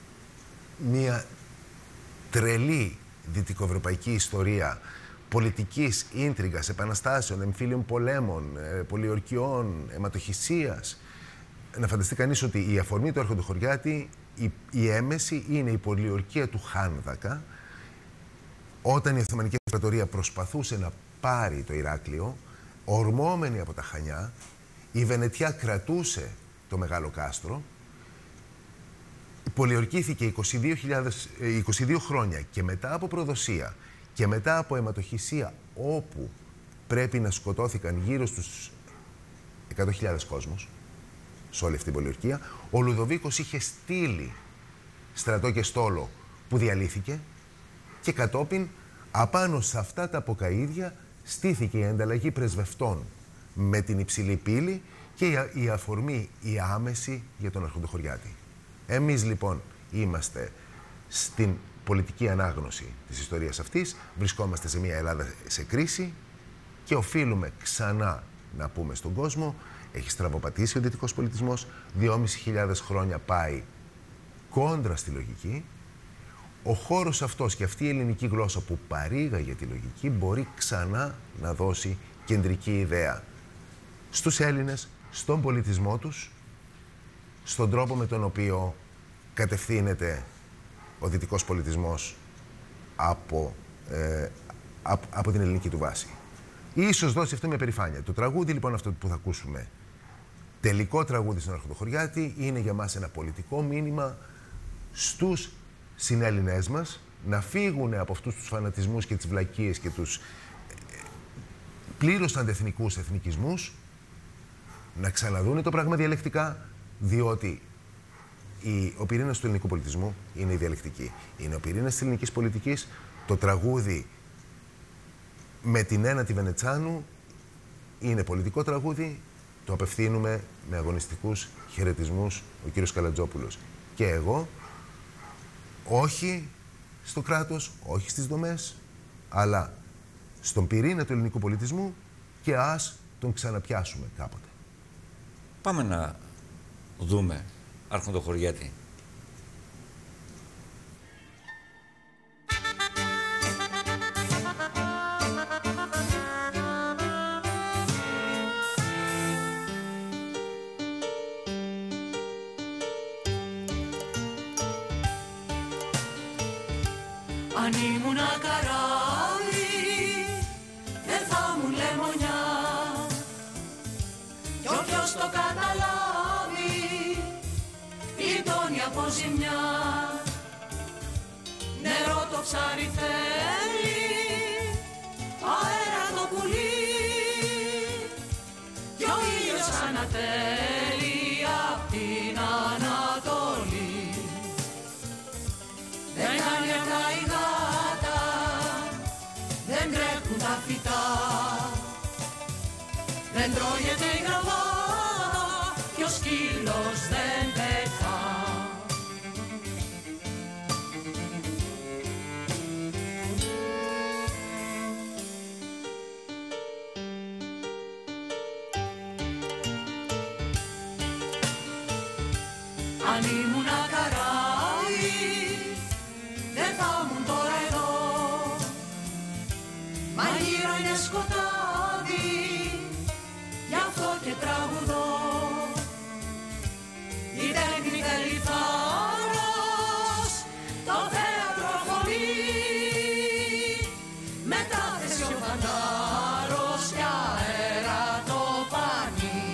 μια τρελή δυτικοευρωπαϊκή ιστορία πολιτικής ίντριγκας, επαναστάσεων, εμφύλιων πολέμων, πολιορκιών, αιματοχυσίας. Να φανταστεί κανείς ότι η αφορμή του Αρχοντοχωριάτη, η έμεση, είναι η πολιορκία του Χάνδακα, όταν η Οθωμανική Αυτοκρατορία προσπαθούσε να πάρει το Ηράκλειο, ορμόμενη από τα Χανιά, η Βενετιά κρατούσε το Μεγάλο Κάστρο, πολιορκήθηκε 22 χρόνια, και μετά από προδοσία και μετά από αιματοχυσία, όπου πρέπει να σκοτώθηκαν γύρω στους 100.000 κόσμος σε όλη αυτή την πολιορκία, ο Λουδοβίκος είχε στείλει στρατό και στόλο που διαλύθηκε, και κατόπιν απάνω σε αυτά τα αποκαΐδια στήθηκε η ανταλλαγή πρεσβευτών με την Υψηλή Πύλη και η αφορμή η άμεση για τον Αρχοντοχωριάτη. Εμείς λοιπόν είμαστε στην πολιτική ανάγνωση της ιστορίας αυτής, βρισκόμαστε σε μια Ελλάδα σε κρίση και οφείλουμε ξανά να πούμε στον κόσμο: έχει στραβοπατήσει ο δυτικός πολιτισμός, 2.500 χρόνια πάει κόντρα στη λογική. Ο χώρος αυτός και αυτή η ελληνική γλώσσα που παρήγαγε τη λογική μπορεί ξανά να δώσει κεντρική ιδέα στους Έλληνες, στον πολιτισμό τους, στον τρόπο με τον οποίο κατευθύνεται ο δυτικός πολιτισμός από την ελληνική του βάση. Ίσως δώσει αυτό μια περηφάνεια. Το τραγούδι λοιπόν αυτό που θα ακούσουμε, τελικό τραγούδι στον Αρχοντοχωριάτη, είναι για μας ένα πολιτικό μήνυμα στους συνέλληνές μας, να φύγουν από αυτούς τους φανατισμούς και τις βλακίες και τους πλήρως αντεθνικούς εθνικισμούς, να ξαναδούνε το πράγμα διαλεκτικά, διότι ο πυρήνας του ελληνικού πολιτισμού είναι η διαλεκτική. Είναι ο πυρήνας της ελληνικής πολιτικής. Το τραγούδι με την ένατη Βενετσάνου είναι πολιτικό τραγούδι. Το απευθύνουμε με αγωνιστικούς χαιρετισμούς ο κύριος Καλατζόπουλος και εγώ, όχι στο κράτος, όχι στις δομές, αλλά στον πυρήνα του ελληνικού πολιτισμού και ας τον ξαναπιάσουμε κάποτε. Πάμε να δούμε Άρχοντο-Χωριάτη. Αν ήμουνα καράβι, δεν θα μου λεμονιά. Κι όποιος το καταλάβει, γλιτώνει από ζημιά. Νερό το ψάρι θέλει, αέρα το πουλί, κι ο ήλιος ανατέλει απ' την Ανατολή. Δεν κάνει αυτά η γάτα, δεν τρέχουν τα φυτά, δεν τρώγεται η γραβάτα κι ο σκύλος δεν πετά. Αν ήμουνα καράβι, δεν θα ήμουν τώρα εδώ. Μα γύρω είναι σκοτάδι, γι' αυτό και τραγουδώ. Η τέχνη θέλει θάρρος, το θέατρο χωρεί. Μετάθεση ο φαντάρος κι αέρα το πανί.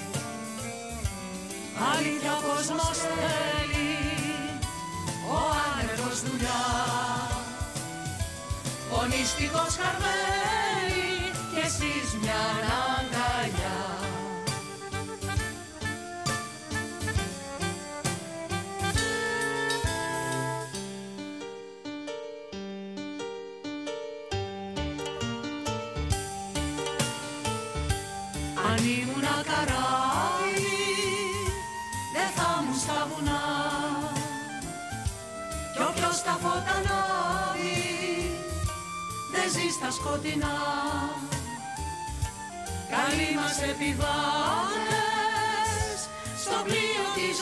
Αλήθεια ο κόσμος θέλει, ο άνεργος δουλειά. Ο νηστικός χαρμέλει κι εσείς μια αγκαλιά. Αν ήμουνα καράβι, δεν θα ήμουν στα βουνά. Κι όποιος τα φώτα ανάβει, δεν ζει στα σκοτεινά. Καλοί μας επιβάτες στο πλοίο της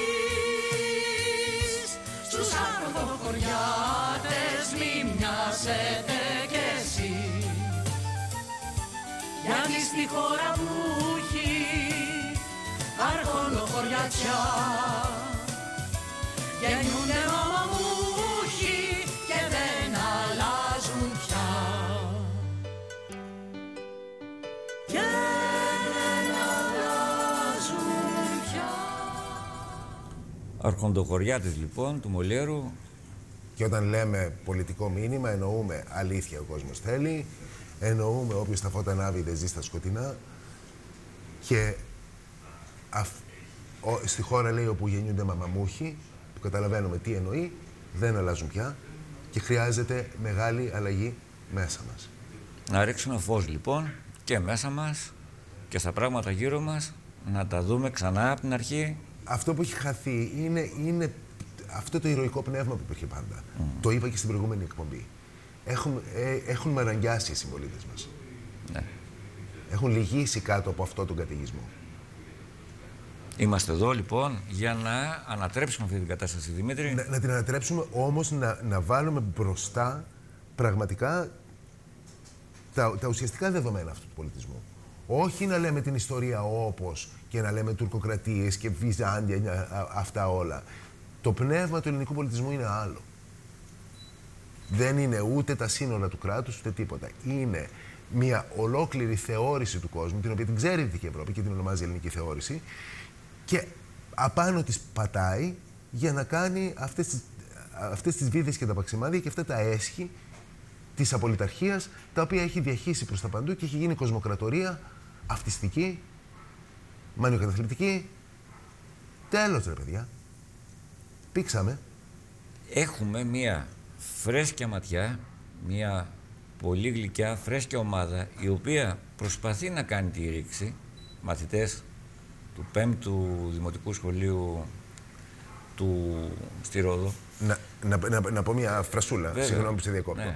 ζωής, στους Άρχοντο-Χωριάτες μη μοιάσετε κι εσείς. Γιατί στη χώρα που έχει Άρχοντο-Χωριάτια γεννιούνται μαμαμούχοι και δεν αλλάζουν πια. Και δεν αλλάζουν πια. Άρχοντο-Χωριάτης λοιπόν του Μολιέρου. Και όταν λέμε πολιτικό μήνυμα, εννοούμε αλήθεια ο κόσμος θέλει, εννοούμε όποιος τα φώτα ανάβει δεν ζει στα σκοτεινά. Και στη χώρα, λέει, όπου γεννιούνται μαμαμούχοι, που καταλαβαίνουμε τι εννοεί, δεν αλλάζουν πια και χρειάζεται μεγάλη αλλαγή μέσα μας. Να ρίξουμε φως λοιπόν και μέσα μας και στα πράγματα γύρω μας, να τα δούμε ξανά από την αρχή. Αυτό που έχει χαθεί είναι αυτό το ηρωικό πνεύμα που υπήρχε πάντα. Το είπα και στην προηγούμενη εκπομπή. Έχουν μαραγγιάσει οι συμπολίτες μας. Ναι. Έχουν λυγίσει κάτω από αυτό τον καταιγισμό. Είμαστε εδώ λοιπόν για να ανατρέψουμε αυτή την κατάσταση, Δημήτρη. Να την ανατρέψουμε, όμως να βάλουμε μπροστά πραγματικά τα ουσιαστικά δεδομένα αυτού του πολιτισμού. Όχι να λέμε την ιστορία όπως και να λέμε τουρκοκρατίες και Βυζάντια, αυτά όλα. Το πνεύμα του ελληνικού πολιτισμού είναι άλλο. Δεν είναι ούτε τα σύνορα του κράτους, ούτε τίποτα. Είναι μια ολόκληρη θεώρηση του κόσμου, την οποία την ξέρει η Δυτική Ευρώπη και την ονομάζει ελληνική θεώρηση, και απάνω της πατάει για να κάνει αυτές τις βίδες και τα παξιμάδια και αυτά τα έσχη της απολυταρχίας, τα οποία έχει διαχύσει προς τα παντού και έχει γίνει κοσμοκρατορία αυτιστική, μανιοκαταθλιπτική. Τέλος, ρε παιδιά. Πήξαμε. Έχουμε μία φρέσκια ματιά, μία πολύ γλυκιά, φρέσκια ομάδα, η οποία προσπαθεί να κάνει τη ρήξη, μαθητές του 5ου Δημοτικού Σχολείου στη Ρόδο. Να πω μια φρασούλα, συγγνώμη που σε διακόπτω. Ναι.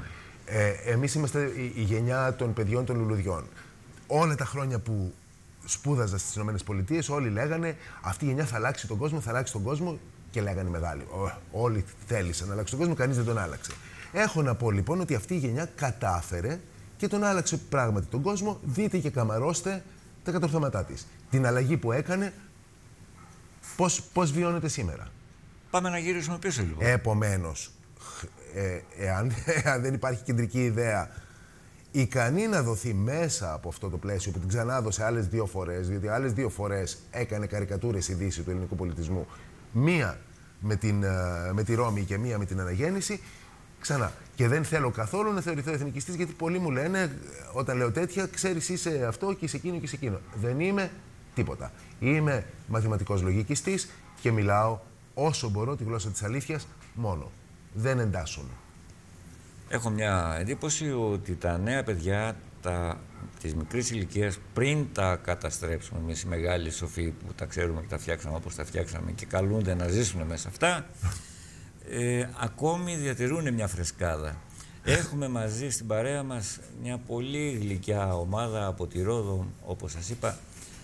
Εμείς είμαστε η γενιά των παιδιών των λουλουδιών. Όλα τα χρόνια που σπούδαζα στις ΗΠΑ, όλοι λέγανε αυτή η γενιά θα αλλάξει τον κόσμο, θα αλλάξει τον κόσμο, και λέγανε οι μεγάλοι. Όλοι θέλησαν να αλλάξει τον κόσμο, κανείς δεν τον άλλαξε. Έχω να πω λοιπόν ότι αυτή η γενιά κατάφερε και τον άλλαξε πράγματι τον κόσμο. Δείτε και καμαρώστε τα κατορθώματά της. Την αλλαγή που έκανε, πώς βιώνεται σήμερα. Πάμε να γυρίσουμε πίσω λοιπόν. Επομένως, εάν δεν υπάρχει κεντρική ιδέα ικανή να δοθεί μέσα από αυτό το πλαίσιο που την ξανάδωσε άλλες 2 φορές, διότι άλλες 2 φορές έκανε καρικατούρες η Δύση του ελληνικού πολιτισμού, μία με τη Ρώμη και μία με την Αναγέννηση, ξανά. Και δεν θέλω καθόλου να θεωρηθώ εθνικιστής, γιατί πολλοί μου λένε, όταν λέω τέτοια, ξέρεις είσαι αυτό και είσαι εκείνο και είσαι εκείνο. Δεν είμαι τίποτα. Είμαι μαθηματικός λογικιστής και μιλάω όσο μπορώ τη γλώσσα της αλήθειας μόνο. Δεν εντάσσομαι. Έχω μια εντύπωση ότι τα νέα παιδιά της μικρής ηλικίας, πριν τα καταστρέψουμε εμείς οι μεγάλοι σοφοί που τα ξέρουμε και τα φτιάξαμε όπως τα φτιάξαμε και καλούνται να ζήσουν μέσα αυτά, ακόμη διατηρούν μια φρεσκάδα. Έχουμε μαζί στην παρέα μας μια πολύ γλυκιά ομάδα από τη Ρόδο, όπως σας είπα,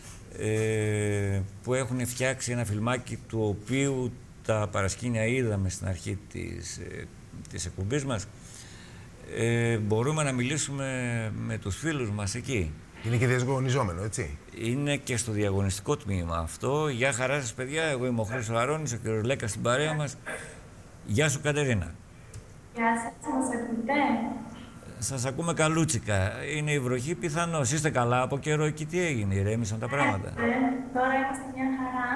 που έχουν φτιάξει ένα φιλμάκι του οποίου τα παρασκήνια είδαμε στην αρχή της εκπομπής μας. Μπορούμε να μιλήσουμε με τους φίλους μας εκεί. Είναι και διαγωνιζόμενο, έτσι. Είναι και στο διαγωνιστικό τμήμα αυτό. Γεια χαρά σας παιδιά, εγώ είμαι ο Χρήστος Αρώνης, ο κύριος Λέκας στην παρέα μας. Γεια σου Κατερίνα. Γεια σας, μας ακούτε? Σας ακούμε καλούτσικα. Είναι η βροχή πιθανώς. Είστε καλά από καιρό εκεί, τι έγινε, ηρέμησαν τα πράγματα? Τώρα είμαστε μια χαρά.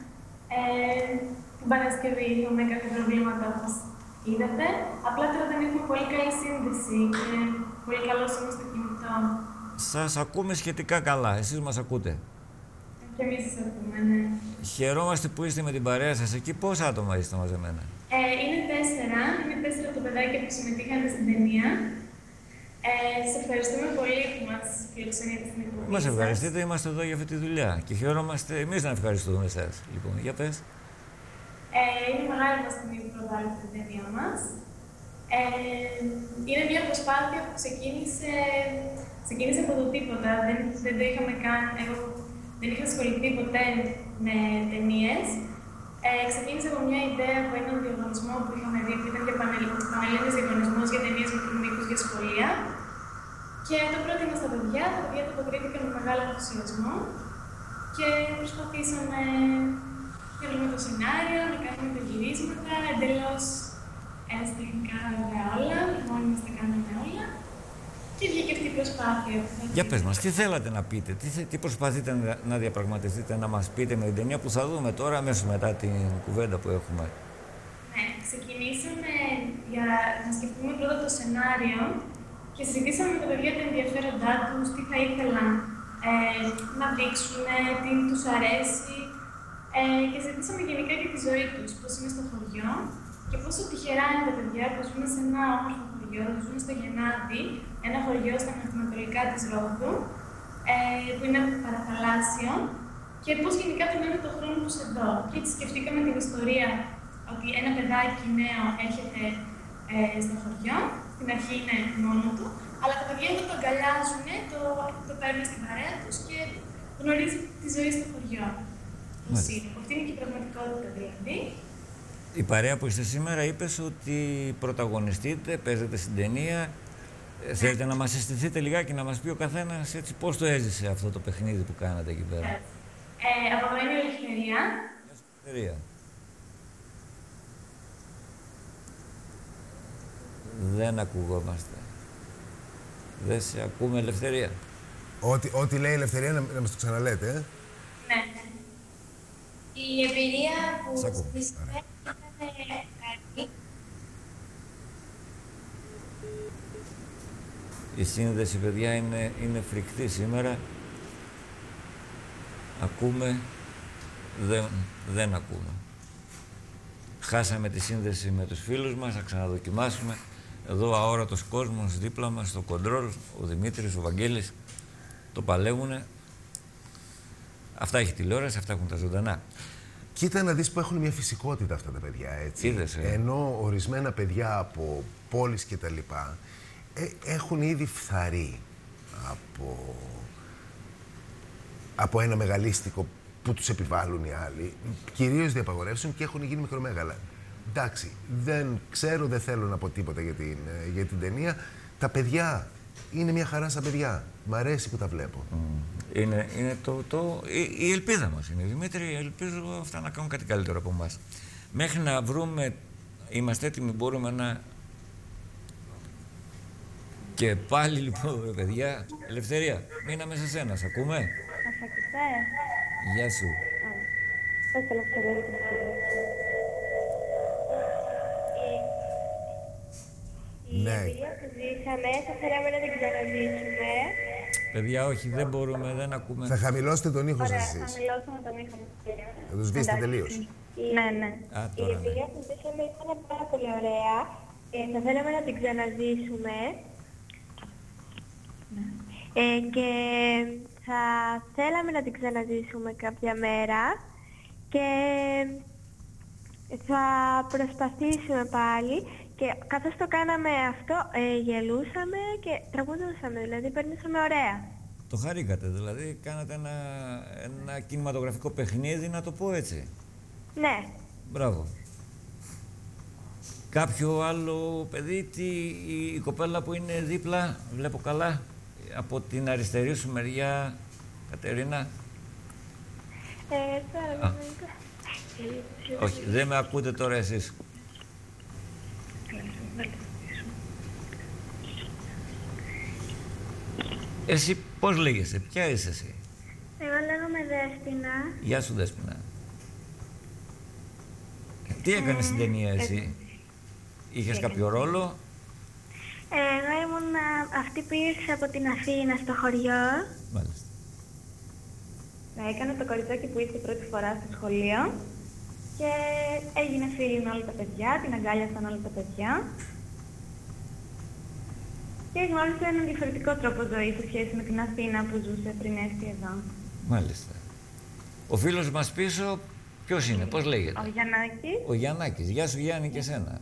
Την Παρασκευή είχαμε κάποια προβλήματα όπως είδατε. Απλά τώρα δεν έχουμε πολύ καλή σύνδεση και πολύ καλό σήμα στο κινητό. Σας ακούμε σχετικά καλά. Εσείς μας ακούτε? Και εμείς σας ακούμε, ναι. Χαιρόμαστε που είστε με την παρέα σας εκεί. Πόσα άτομα είστε μαζεμένα? Είναι 4. Είναι 4 τα παιδάκια που συμμετείχαν στην ταινία. Σας ευχαριστούμε πολύ που μας φιλοξενείτε στην εκπομπή. Μας ευχαριστείτε, είμαστε εδώ για αυτή τη δουλειά και χαιρόμαστε εμείς να ευχαριστούμε εσάς. Λοιπόν, για πες. Είναι μεγάλη μας τιμή που προβάλλετε την ταινία μας. Είναι μια προσπάθεια που ξεκίνησε από το τίποτα. Δεν το είχαμε καν. Εγώ δεν είχα ασχοληθεί ποτέ με ταινίες. Ξεκίνησε από μια ιδέα από έναν διαγωνισμό που είχαμε δει, που ήταν για πανελλήνιες διαγωνισμός για ταινίες μικρού μήκους για σχολεία. Και το πρότεινα στα παιδιά, τα παιδιά το αποκρίθηκαν με μεγάλο ενθουσιασμό και προσπαθήσαμε να κάνουμε το σενάριο, να κάνουμε τα γυρίσματα, εντελώς τεχνικά βέβαια όλα, μόνοι μας τα κάναμε όλα. Και βγήκε αυτή η προσπάθεια. Για πες μας, τι θέλατε να πείτε, τι προσπαθείτε να διαπραγματευτείτε, να μας πείτε με την ταινία που θα δούμε τώρα, αμέσως μετά την κουβέντα που έχουμε? Ναι, ξεκινήσαμε για να σκεφτούμε πρώτα το σενάριο και συζητήσαμε με τα παιδιά τα ενδιαφέροντά τους, τι θα ήθελαν να δείξουν, τι τους αρέσει και συζητήσαμε γενικά και τη ζωή τους, πώς είναι στο χωριό και πόσο τυχερά είναι τα παιδιά που ζουν σε ένα όμορφο χωριό, ζουν στο Γενάδη, ένα χωριό στα ανατολικά της Ρόδου, που είναι παραθαλάσσιο και πώς γενικά περνάνε τον χρόνο τους εδώ. Και έτσι σκεφτήκαμε την ιστορία ότι ένα παιδάκι νέο έρχεται στο χωριό, στην αρχή είναι μόνο του, αλλά τα παιδιά εδώ το αγκαλιάζουν, το παίρνουν στην παρέα τους και γνωρίζει τη ζωή στο χωριό. Αυτή είναι και η πραγματικότητα δηλαδή. Η παρέα που είστε σήμερα είπες ότι πρωταγωνιστείτε, παίζετε στην ταινία. Θέλετε να μας συστηθείτε λιγάκι, να μας πει ο καθένας έτσι πώς το έζησε αυτό το παιχνίδι που κάνατε εκεί πέρα? Από εδώ είναι η Ελευθερία. Ελευθερία. Δεν ακουγόμαστε. Δεν σε ακούμε, Ελευθερία. Ό,τι λέει η Ελευθερία να μας το ξαναλέτε, Ναι. Η εμπειρία που Σ' ακούω. ήταν καλή. Η σύνδεση, παιδιά, είναι φρικτή σήμερα. Ακούμε, δεν ακούμε. Χάσαμε τη σύνδεση με τους φίλους μας, θα ξαναδοκιμάσουμε. Εδώ αόρατος κόσμος δίπλα μας, στο κοντρόλ, ο Δημήτρης, ο Βαγγέλης, το παλεύουνε. Αυτά έχει τηλεόραση, αυτά έχουν τα ζωντανά. Κοίτα να δεις που έχουν μια φυσικότητα αυτά τα παιδιά, έτσι. Είδες, Ενώ ορισμένα παιδιά από πόλεις και τα λοιπά έχουν ήδη φθαρεί από ένα μεγαλίστικο που τους επιβάλλουν οι άλλοι, κυρίως διαπαγορεύσεων, και έχουν γίνει μικρομέγαλα. Εντάξει, δεν ξέρω, δεν θέλω να πω τίποτα για την ταινία. Τα παιδιά είναι μια χαρά σαν παιδιά. Μ' αρέσει που τα βλέπω. Είναι η ελπίδα μας είναι, Δημήτρη. Ελπίζω αυτά να κάνουν κάτι καλύτερο από εμάς. Μέχρι να βρούμε, είμαστε έτοιμοι, μπορούμε να... Και πάλι λοιπόν, παιδιά, Ελευθερία, μείναμε σε σένα, σ' ακούμε? Μας ακουστέ. Γεια σου. Πώς Ελευθερία. Η εμπειρία που ζήσαμε, θα θέλαμε να την ξαναζήσουμε. Παιδιά, όχι, δεν μπορούμε, δεν ακούμε. Θα χαμηλώσετε τον ήχο σας Ωραία, εσείς. θα χαμηλώσουμε τον ήχο μας. Θα το σβήσετε τελείως. Ναι, ναι. Τώρα, Η εμπειρία που ζήσαμε ήταν πάρα πολύ ωραία. Θα θέλαμε να την ξαναζήσουμε. Και θα θέλαμε να την ξαναζήσουμε κάποια μέρα. Και θα προσπαθήσουμε πάλι. Και καθώς το κάναμε αυτό, γελούσαμε και τραγουδούσαμε, δηλαδή περνούσαμε ωραία. το χαρήκατε, δηλαδή κάνατε ένα κινηματογραφικό παιχνίδι, να το πω έτσι. Ναι. Μπράβο. Κάποιο άλλο παιδί, η κοπέλα που είναι δίπλα, βλέπω καλά, από την αριστερή σου μεριά, Κατερίνα. Τώρα Όχι, δεν με ακούτε τώρα εσείς. Εσύ πώς λέγεσαι, ποια είσαι εσύ? Εγώ λέγομαι Δέσποινα. Γεια σου Δέσποινα. Τι έκανες στην ταινία εσύ? Είχες κάποιο ρόλο? Εγώ ήμουν αυτή που ήρθε από την Αθήνα στο χωριό. Μάλιστα. Έκανα το κοριτσάκι που ήρθε πρώτη φορά στο σχολείο και έγινε φίλη με όλα τα παιδιά, την αγκάλιασαν όλα τα παιδιά. Και γνώρισε έναν διαφορετικό τρόπο ζωής σε σχέση με την Αθήνα που ζούσε πριν έρθει εδώ. Μάλιστα. Ο φίλος μας πίσω, ποιος είναι, πώς λέγεται? Ο Γιαννάκης. Ο Γιαννάκης. Γεια σου Γιάννη και σένα.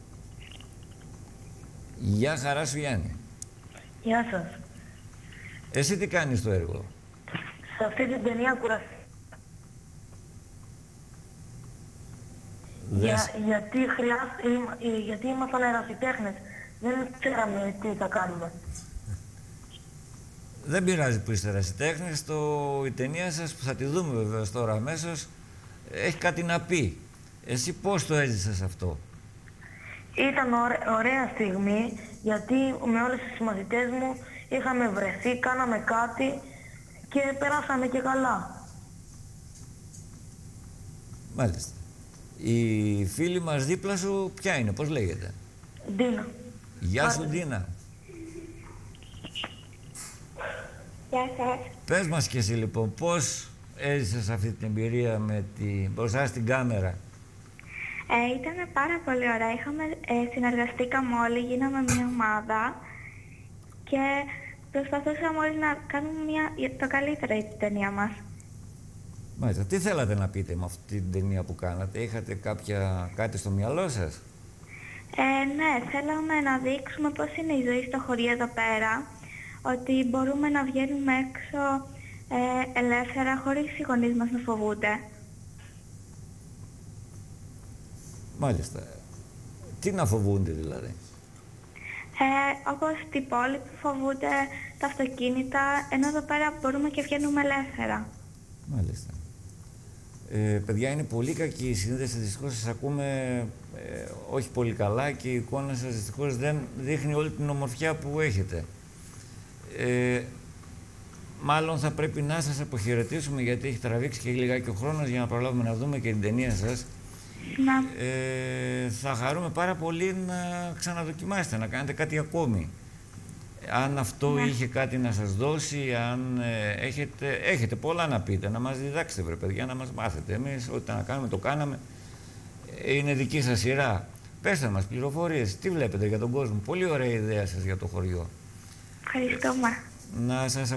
Γεια χαρά σου Γιάννη. Γεια σας. Εσύ τι κάνεις στο έργο? Σε αυτή την ταινία κουραστήκα. Γιατί ήμασταν ερασιτέχνες. Δεν ξέραμε τι θα κάνουμε. Δεν πειράζει που είστε ερασιτέχνες. Η ταινία σας, που θα τη δούμε βεβαίως τώρα αμέσως, έχει κάτι να πει. Εσύ πώς το έζησες αυτό? Ήταν ωραία στιγμή, γιατί με όλες τις συμμαθητές μου είχαμε βρεθεί, κάναμε κάτι και περάσαμε και καλά. Μάλιστα. Η φίλη μας δίπλα σου ποια είναι, πώς λέγεται? Ντίνα. Γεια σου Ντίνα. Γεια σας. Πες μας και εσύ λοιπόν, πώς έζησες αυτή την εμπειρία μπροστά στην κάμερα? Ήταν πάρα πολύ ωραία. Συνεργαστήκαμε όλοι, γίναμε μια ομάδα και προσπαθούσαμε όλοι να κάνουμε το καλύτερο για την ταινία μας. Μάλιστα. Τι θέλατε να πείτε με αυτή την ταινία που κάνατε? Είχατε κάτι στο μυαλό σας? Ναι, θέλαμε να δείξουμε πώς είναι η ζωή στο χωριό εδώ πέρα. Ότι μπορούμε να βγαίνουμε έξω ελεύθερα, χωρίς οι γονείς μας να φοβούνται. Μάλιστα. Τι να φοβούνται δηλαδή? Όπως στην πόλη που φοβούνται τα αυτοκίνητα, ενώ εδώ πέρα μπορούμε και βγαίνουμε ελεύθερα. Μάλιστα. Παιδιά, είναι πολύ κακή η σύνδεση, δυστυχώς σας ακούμε όχι πολύ καλά και η εικόνα σας δυστυχώς δεν δείχνει όλη την ομορφιά που έχετε. Μάλλον θα πρέπει να σας αποχαιρετήσουμε, γιατί έχει τραβήξει και λιγάκι ο χρόνος για να προλάβουμε να δούμε και την ταινία σας. Θα χαρούμε πάρα πολύ να ξαναδοκιμάσετε, να κάνετε κάτι ακόμη. Αν αυτό είχε κάτι να σας δώσει, αν έχετε πολλά να πείτε, να μας διδάξετε βρε παιδιά, να μας μάθετε. Εμείς ό,τι να κάνουμε το κάναμε, είναι δική σας σειρά. Πέστε μας πληροφορίες, τι βλέπετε για τον κόσμο. Πολύ ωραία ιδέα σας για το χωριό. Ευχαριστούμε. Να σας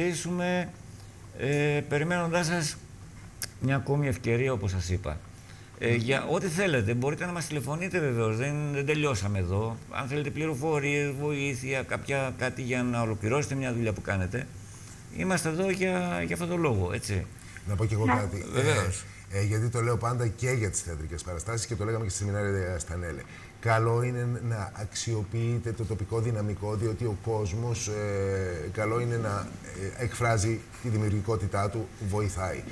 αποχαιρετήσουμε, περιμένοντάς σας μια ακόμη ευκαιρία όπως σας είπα. Για ό,τι θέλετε. Μπορείτε να μας τηλεφωνείτε βεβαίως, δεν τελειώσαμε εδώ. Αν θέλετε πληροφορίες, βοήθεια, κάτι για να ολοκληρώσετε μια δουλειά που κάνετε, είμαστε εδώ για αυτόν τον λόγο, έτσι. Να πω κι εγώ κάτι. Βεβαίως. Γιατί το λέω πάντα και για τις θεατρικές παραστάσεις και το λέγαμε και στη σεμινάρια Στανέλε. Καλό είναι να αξιοποιείτε το τοπικό δυναμικό, διότι ο κόσμος καλό είναι να εκφράζει τη δημιουργικότητά του, βοηθάει.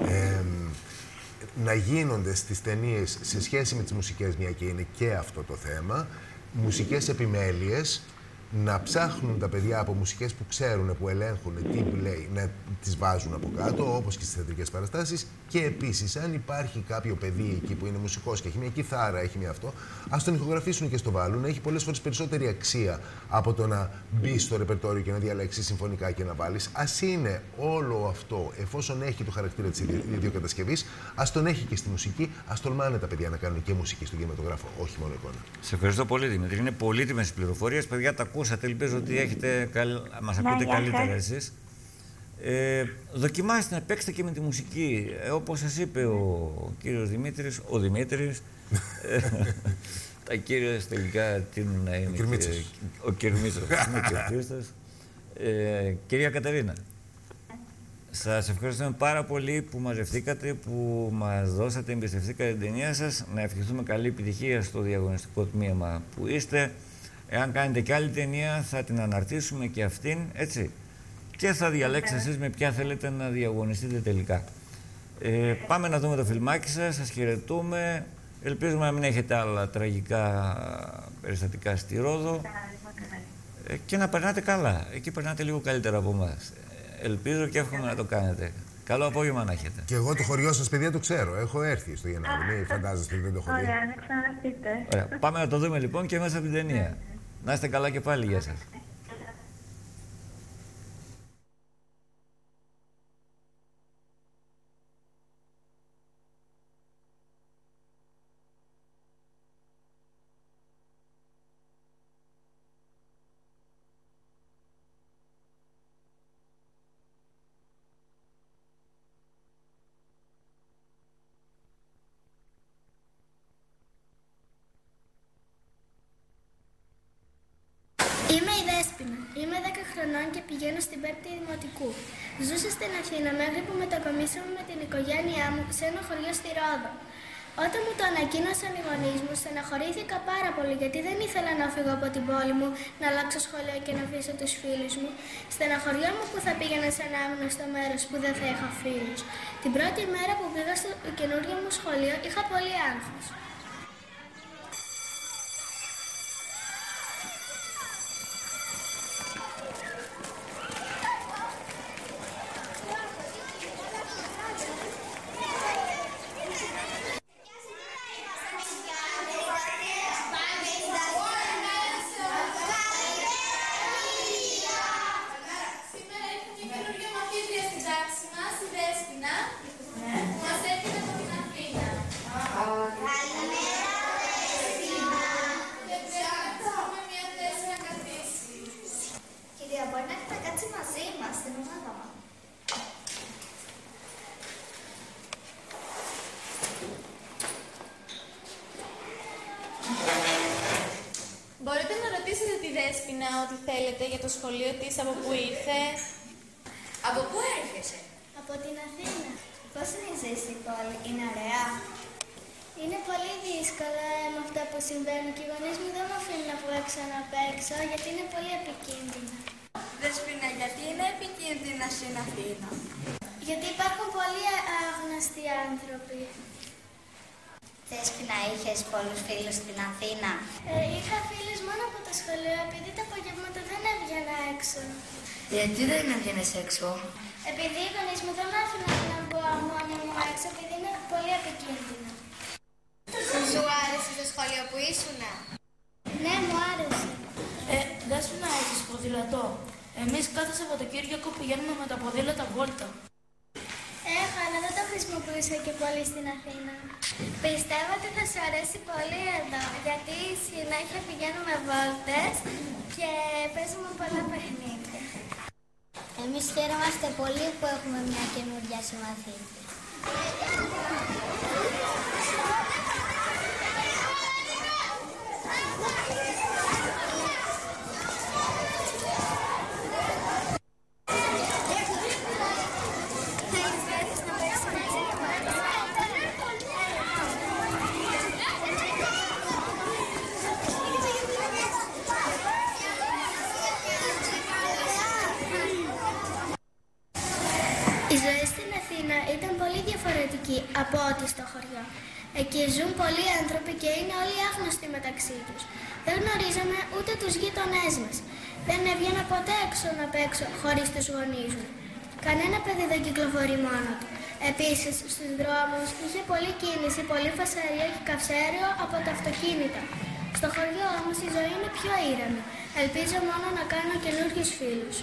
Να γίνονται στις ταινίες σε σχέση με τις μουσικές, μια και είναι και αυτό το θέμα, μουσικές επιμέλειες, να ψάχνουν τα παιδιά από μουσικές που ξέρουν, που ελέγχουν τι λέει, να τις βάζουν από κάτω, όπως και στις θεατρικές παραστάσεις. Και επίσης, αν υπάρχει κάποιο παιδί εκεί που είναι μουσικός και έχει μια κιθάρα, έχει μια αυτό, ας τον ηχογραφήσουν και στο βάλουν. Έχει πολλές φορές περισσότερη αξία από το να μπει στο ρεπερτόριο και να διαλέξεις συμφωνικά και να βάλεις. Ας είναι όλο αυτό, εφόσον έχει το χαρακτήρα της ιδιοκατασκευής, ας τον έχει και στη μουσική, ας τολμάνε τα παιδιά να κάνουν και μουσική στον κινηματογράφο, όχι μόνο εικόνα. Σε ευχαριστώ πολύ, Δημήτρη. Είναι πολύτιμες οι πληροφορίες. Παιδιά, τα ακούσατε. Ελπίζω ότι μας ακούτε καλύτερα εσείς. Δοκιμάστε να παίξετε και με τη μουσική. Όπως σας είπε ο κύριος Δημήτρης, τα κύρια τελικά τείνουν να είναι ο Κυρμίτσος και ο Χρήστος. Κυρία Κατερίνα, σας ευχαριστούμε πάρα πολύ που μαζευτήκατε, που μας δώσατε, εμπιστευτήκατε την ταινία σας. Να ευχηθούμε καλή επιτυχία στο διαγωνιστικό τμήμα που είστε. Εάν κάνετε και άλλη ταινία, θα την αναρτήσουμε και αυτήν, έτσι. Και θα διαλέξετε εσείς με ποια θέλετε να διαγωνιστείτε τελικά. Πάμε να δούμε το φιλμάκι σας, σας χαιρετούμε. Ελπίζουμε να μην έχετε άλλα τραγικά περιστατικά στη Ρόδο. Και να περνάτε καλά. Εκεί περνάτε λίγο καλύτερα από εμάς. Ελπίζω και εύχομαι να το κάνετε. Καλό απόγευμα να έχετε. Και εγώ το χωριό σας, παιδιά, το ξέρω. Έχω έρθει στο Γενάρη. Μην φαντάζεστε ότι δεν το έχω δει. Ωραία, να ξαναρθείτε. Ωραία. Πάμε να το δούμε λοιπόν και μέσα από την ταινία. Να είστε καλά και πάλι. Γεια σας. Είμαι η Δέσποινα. Είμαι 10 χρονών και πηγαίνω στην 5η Δημοτικού. Ζούσα στην Αθήνα μέχρι που μετακομίσαμε με την οικογένειά μου σε ένα χωριό στη Ρόδο. Όταν μου το ανακοίνωσαν οι γονείς μου, στεναχωρήθηκα πάρα πολύ γιατί δεν ήθελα να φύγω από την πόλη μου, να αλλάξω σχολείο και να αφήσω τους φίλους μου. Στεναχωριόμουν που θα πήγαινα σε ένα άγνωστο μέρος που δεν θα είχα φίλους. Την πρώτη μέρα που πήγα στο καινούργιο μου σχολείο είχα πολύ άγχος. Μπορείτε να ρωτήσετε τη Δέσποινα ό,τι θέλετε για το σχολείο της, από πού ήρθε. Από πού έρχεσαι? Από την Αθήνα. Πώς είναι η ζωή στην πόλη, είναι ωραία? Είναι πολύ δύσκολα με αυτά που συμβαίνουν και οι γονείς μου δεν με αφήνουν να βγω έξω να παίξω γιατί είναι πολύ επικίνδυνα. Δέσποινα, γιατί είναι επικίνδυνα στην Αθήνα? Γιατί υπάρχουν πολλοί άγνωστοι άνθρωποι. Δέσποινα, είχες πολλούς φίλους στην Αθήνα? Είχα φίλους μόνο από το σχολείο επειδή τα απογεύματα δεν έβγαινα έξω. Γιατί δεν έβγαινες έξω? Επειδή οι γονείς μου δεν με άφηναν να βγω μόνο μου έξω επειδή είναι πολύ επικίνδυνο. Σου άρεσε το σχολείο που ήσουνα? Ναι, μου άρεσε. Δέσποινα, έχεις ποδήλατο? Εμείς κάθε Σαββατοκύριακο πηγαίνουμε με τα ποδήλατα βόλτα. Έχω, αλλά δεν το χρησιμοποιούσα και πολύ στην Αθήνα. Πιστεύω ότι θα σου αρέσει πολύ εδώ, γιατί συνέχεια πηγαίνουμε βόλτες και παίζουμε πολλά παιχνίδια. Εμείς χαίρομαστε πολύ που έχουμε μια καινούργια συμμαθήτρια. Αθήνα ήταν πολύ διαφορετική από ό,τι στο χωριό. Εκεί ζουν πολλοί άνθρωποι και είναι όλοι άγνωστοι μεταξύ τους. Δεν γνωρίζαμε ούτε τους γείτονές μας. Δεν έβγαινα ποτέ έξω να παίξω χωρίς τους γονείς μου. Κανένα παιδί δεν κυκλοφορεί μόνο του. Επίσης, στους δρόμους είχε πολλή κίνηση, πολύ φασαρία και καυσαέριο από τα αυτοκίνητα. Στο χωριό όμως η ζωή είναι πιο ήρεμη. Ελπίζω μόνο να κάνω καινούριους φίλους.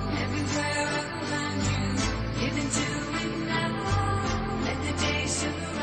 Let the day surround.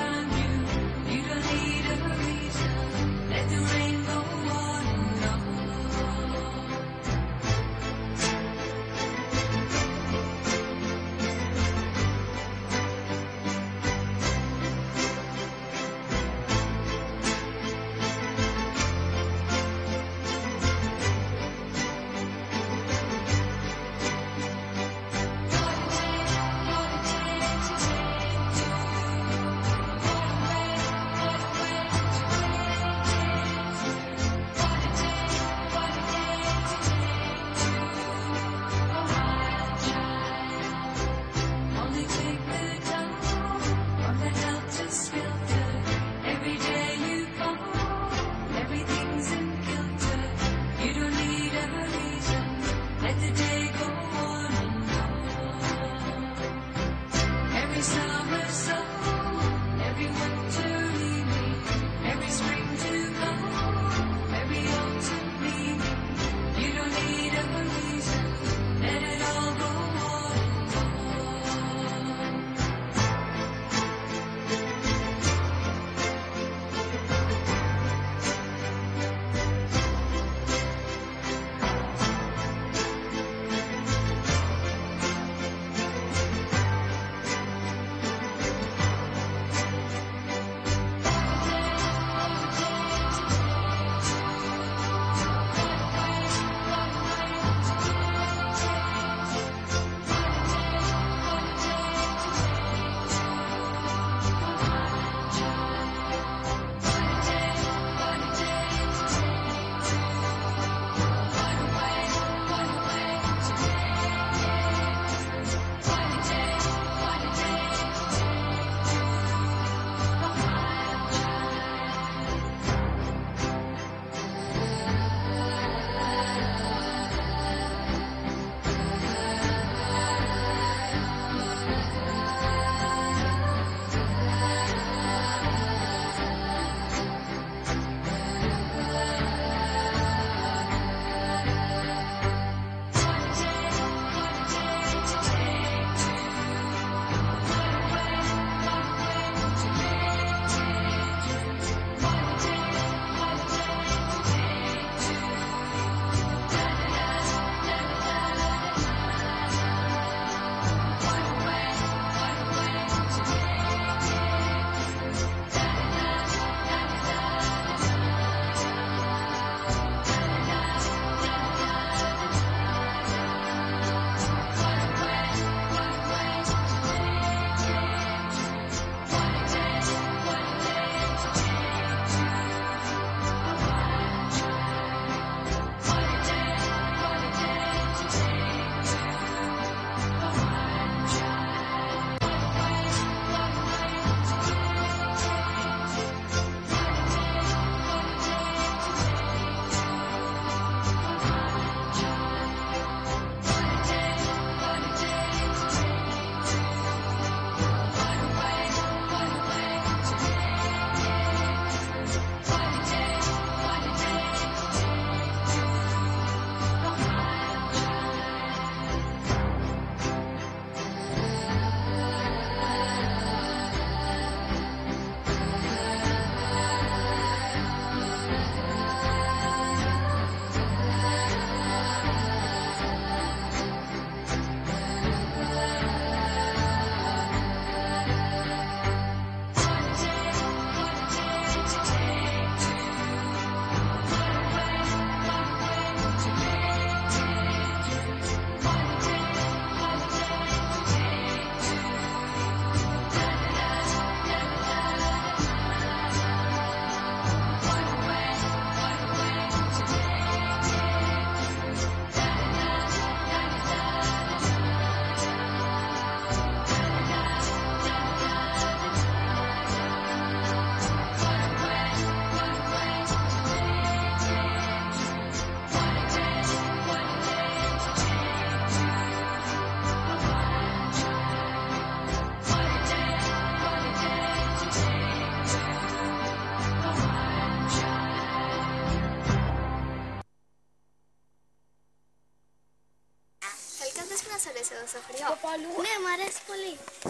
στο χωριό. Ναι, μου αρέσει πολύ.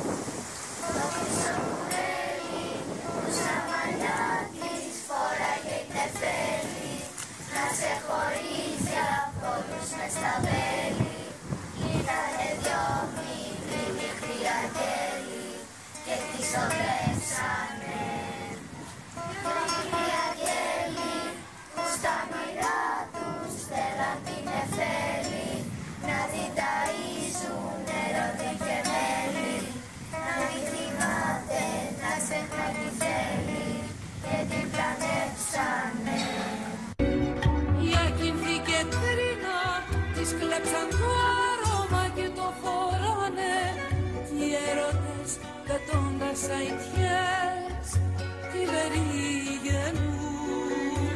Να σε χωρίζει από όλους μες στα βέλη. Ήτανε δυο μικροί αγγέλοι και τις οδεύσανε. Δυο μικροί αγγέλοι που στα μοιρά τους θέλαν την νεφέλη, να την ταΐζουν νερό και μέλι, να μην θυμάται να ξεχνά τι θέλει και την πλανέψανε. Και κρίνα της κλέψαν το άρωμα και το φοράνε κι οι έρωτες πετώντας αητιές τη περιγενούν.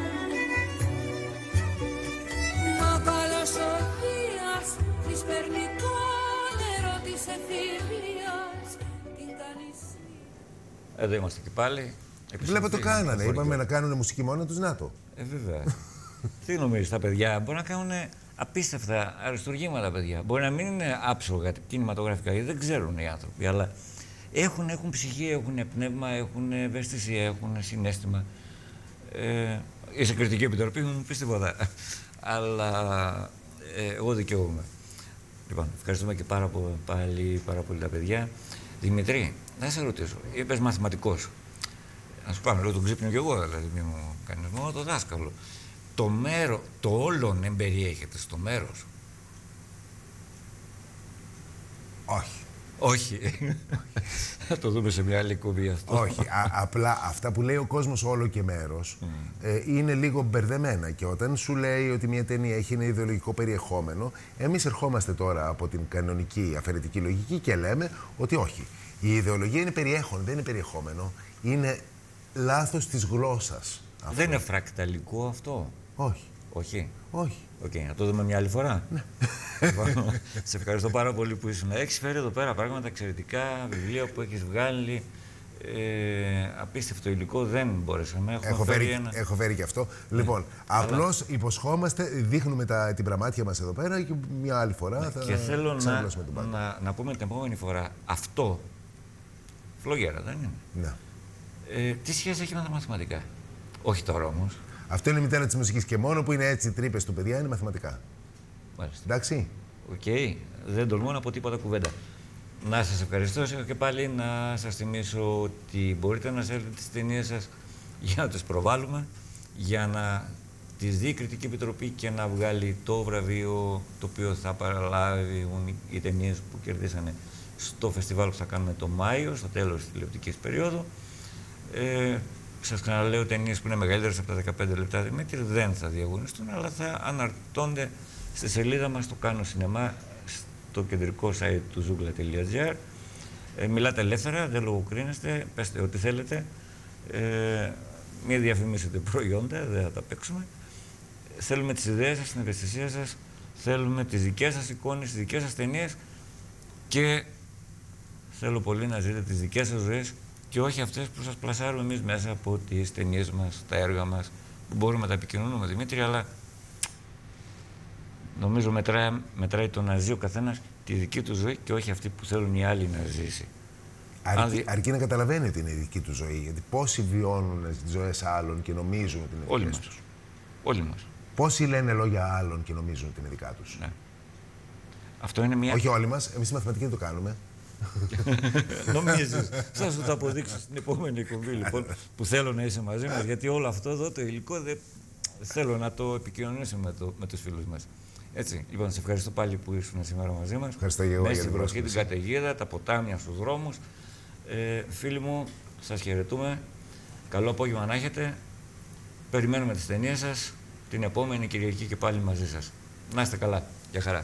Μα καλός ο Δίας της παίρνει το νερό της εφηβείας, την κάνει. Εδώ είμαστε και πάλι. Βλέπω το κάνανε, είπαμε να κάνουν μουσική μόνα τους, να το. Βέβαια. Τι νομίζεις, τα παιδιά μπορεί να κάνουν απίστευτα αριστουργήματα, παιδιά. Μπορεί να μην είναι άψογα κινηματογραφικά, γιατί δεν ξέρουν οι άνθρωποι, αλλά έχουν ψυχή, έχουν πνεύμα, έχουν ευαισθησία, έχουν συναίσθημα. Είσαι κριτική επιτροπή, μου πεις τίποτα. Αλλά εγώ δικαιούμαι. Λοιπόν, ευχαριστούμε και πάρα πολύ τα παιδιά. Δημητρή, να σε ρωτήσω, είπες μαθηματικός. Να σου πάμε, λέω τον ξύπνιο κι εγώ, δηλαδή, μη μου κάνεις μόνο το δάσκαλο. Το όλον εμπεριέχεται στο μέρος. Όχι. Όχι. Θα το δούμε σε μια άλλη κουβία αυτό. Όχι. Απλά αυτά που λέει ο κόσμος όλο και μέρος είναι λίγο μπερδεμένα. Και όταν σου λέει ότι μια ταινία έχει ένα ιδεολογικό περιεχόμενο, εμείς ερχόμαστε τώρα από την κανονική αφαιρετική λογική και λέμε ότι όχι. Η ιδεολογία είναι περιέχον, δεν είναι περιεχόμενο. Είναι λάθος της γλώσσας. Αυτό. Δεν είναι φρακταλικό αυτό. Όχι. Όχι. Όχι. Okay, να το δούμε μια άλλη φορά. Ναι. Σε ευχαριστώ πάρα πολύ που ήσουν. Έχεις φέρει εδώ πέρα πράγματα εξαιρετικά, βιβλία που έχεις βγάλει. Απίστευτο υλικό, δεν μπορέσαμε. Έχω φέρει και αυτό. Λοιπόν, απλώς υποσχόμαστε, δείχνουμε την πραμάτια μας εδώ πέρα και μια άλλη φορά θα ξαναλώσουμε τον πάντο. Να πούμε την επόμενη φορά, αυτό, φλογέρα δεν είναι. Ναι. Τι σχέση έχει με τα μαθηματικά. Όχι τώρα όμως. Αυτό είναι η μητέρα της μουσικής και μόνο που είναι έτσι τρύπες του παιδιά είναι μαθηματικά. Μάλιστα. Εντάξει. Οκ. Δεν τολμώ να πω τίποτα κουβέντα. Να σας ευχαριστώ και πάλι να σας θυμίσω ότι μπορείτε να στέλνετε τις ταινίες σας για να τις προβάλλουμε, για να τις δει η Κριτική Επιτροπή και να βγάλει το βραβείο το οποίο θα παραλάβουν οι ταινίες που κερδίσανε στο φεστιβάλ που θα κάνουμε το Μάιο, στο τέλος της τηλεοπτικής περίοδου. Σας ξαναλέω, ταινίες που είναι μεγαλύτερες από τα 15 λεπτά, Δημήτρη, δεν θα διαγωνιστούν, αλλά θα αναρτώνται στη σελίδα μας στο Κάνω Σινεμά, στο κεντρικό site του zoogla.gr. Μιλάτε ελεύθερα, δεν λογοκρίνεστε, πέστε ό,τι θέλετε. Μην διαφημίσετε προϊόντα, δεν θα τα παίξουμε. Θέλουμε τις ιδέες σας, την ευαισθησία σας, θέλουμε τις δικές σας εικόνες, τις δικές σας ταινίες και θέλω πολύ να ζείτε τις δικές σας ζωές και όχι αυτές που σας πλασάρουμε εμείς μέσα από τις ταινίες μας, τα έργα μας, που μπορούμε να τα επικοινωνούμε, Δημήτρη, αλλά νομίζω μετράει το να ζει ο καθένας τη δική του ζωή και όχι αυτή που θέλουν οι άλλοι να ζήσει. Αρκεί να καταλαβαίνει ότι είναι η δική του ζωή, γιατί πόσοι βιώνουν τις ζωές άλλων και νομίζουν ότι είναι δικές τους. Όλοι μας. Πόσοι λένε λόγια άλλων και νομίζουν ότι είναι δικά τους. Ναι. Αυτό είναι μια... Όχι όλοι μας, εμείς οι μαθηματικοί δεν το κάνουμε. Νομίζεις. Θα σου το αποδείξω στην επόμενη εκπομπή, λοιπόν, που θέλω να είσαι μαζί μας, γιατί όλο αυτό εδώ το υλικό δεν θέλω να το επικοινωνήσουμε με τους φίλους μας. Έτσι, λοιπόν, σε ευχαριστώ πάλι που ήσουν σήμερα μαζί μας. Ευχαριστώ και εγώ. Μέσα στην βροχή, την καταιγίδα, τα ποτάμια στους δρόμους. Φίλοι μου, σας χαιρετούμε. Καλό απόγευμα να έχετε. Περιμένουμε τις ταινίες σας την επόμενη Κυριακή και πάλι μαζί σας. Να είστε καλά. Γεια χαρά.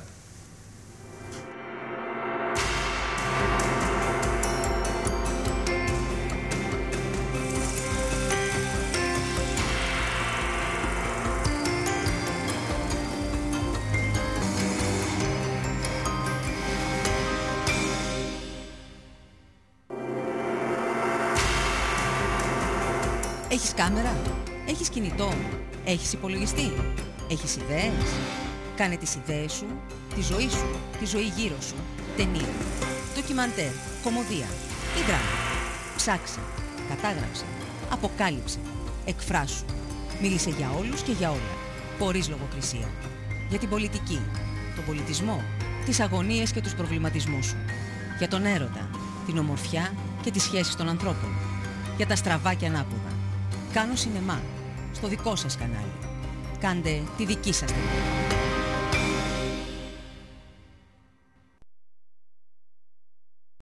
Έχεις κάμερα, έχεις κινητό, έχεις υπολογιστή, έχεις ιδέες. Κάνε τις ιδέες σου, τη ζωή γύρω σου, ταινία, ντοκιμαντέρ, κωμωδία ή δράμα. Ψάξε, κατάγραψε, αποκάλυψε, εκφράσου. Μίλησε για όλους και για όλα, χωρίς λογοκρισία. Για την πολιτική, τον πολιτισμό, τις αγωνίες και τους προβληματισμούς σου. Για τον έρωτα, την ομορφιά και τις σχέσεις των ανθρώπων. Για τα στραβά και ανάποδα. Κάνω σινεμά, στο δικό σας κανάλι. Κάντε τη δική σας ταινία.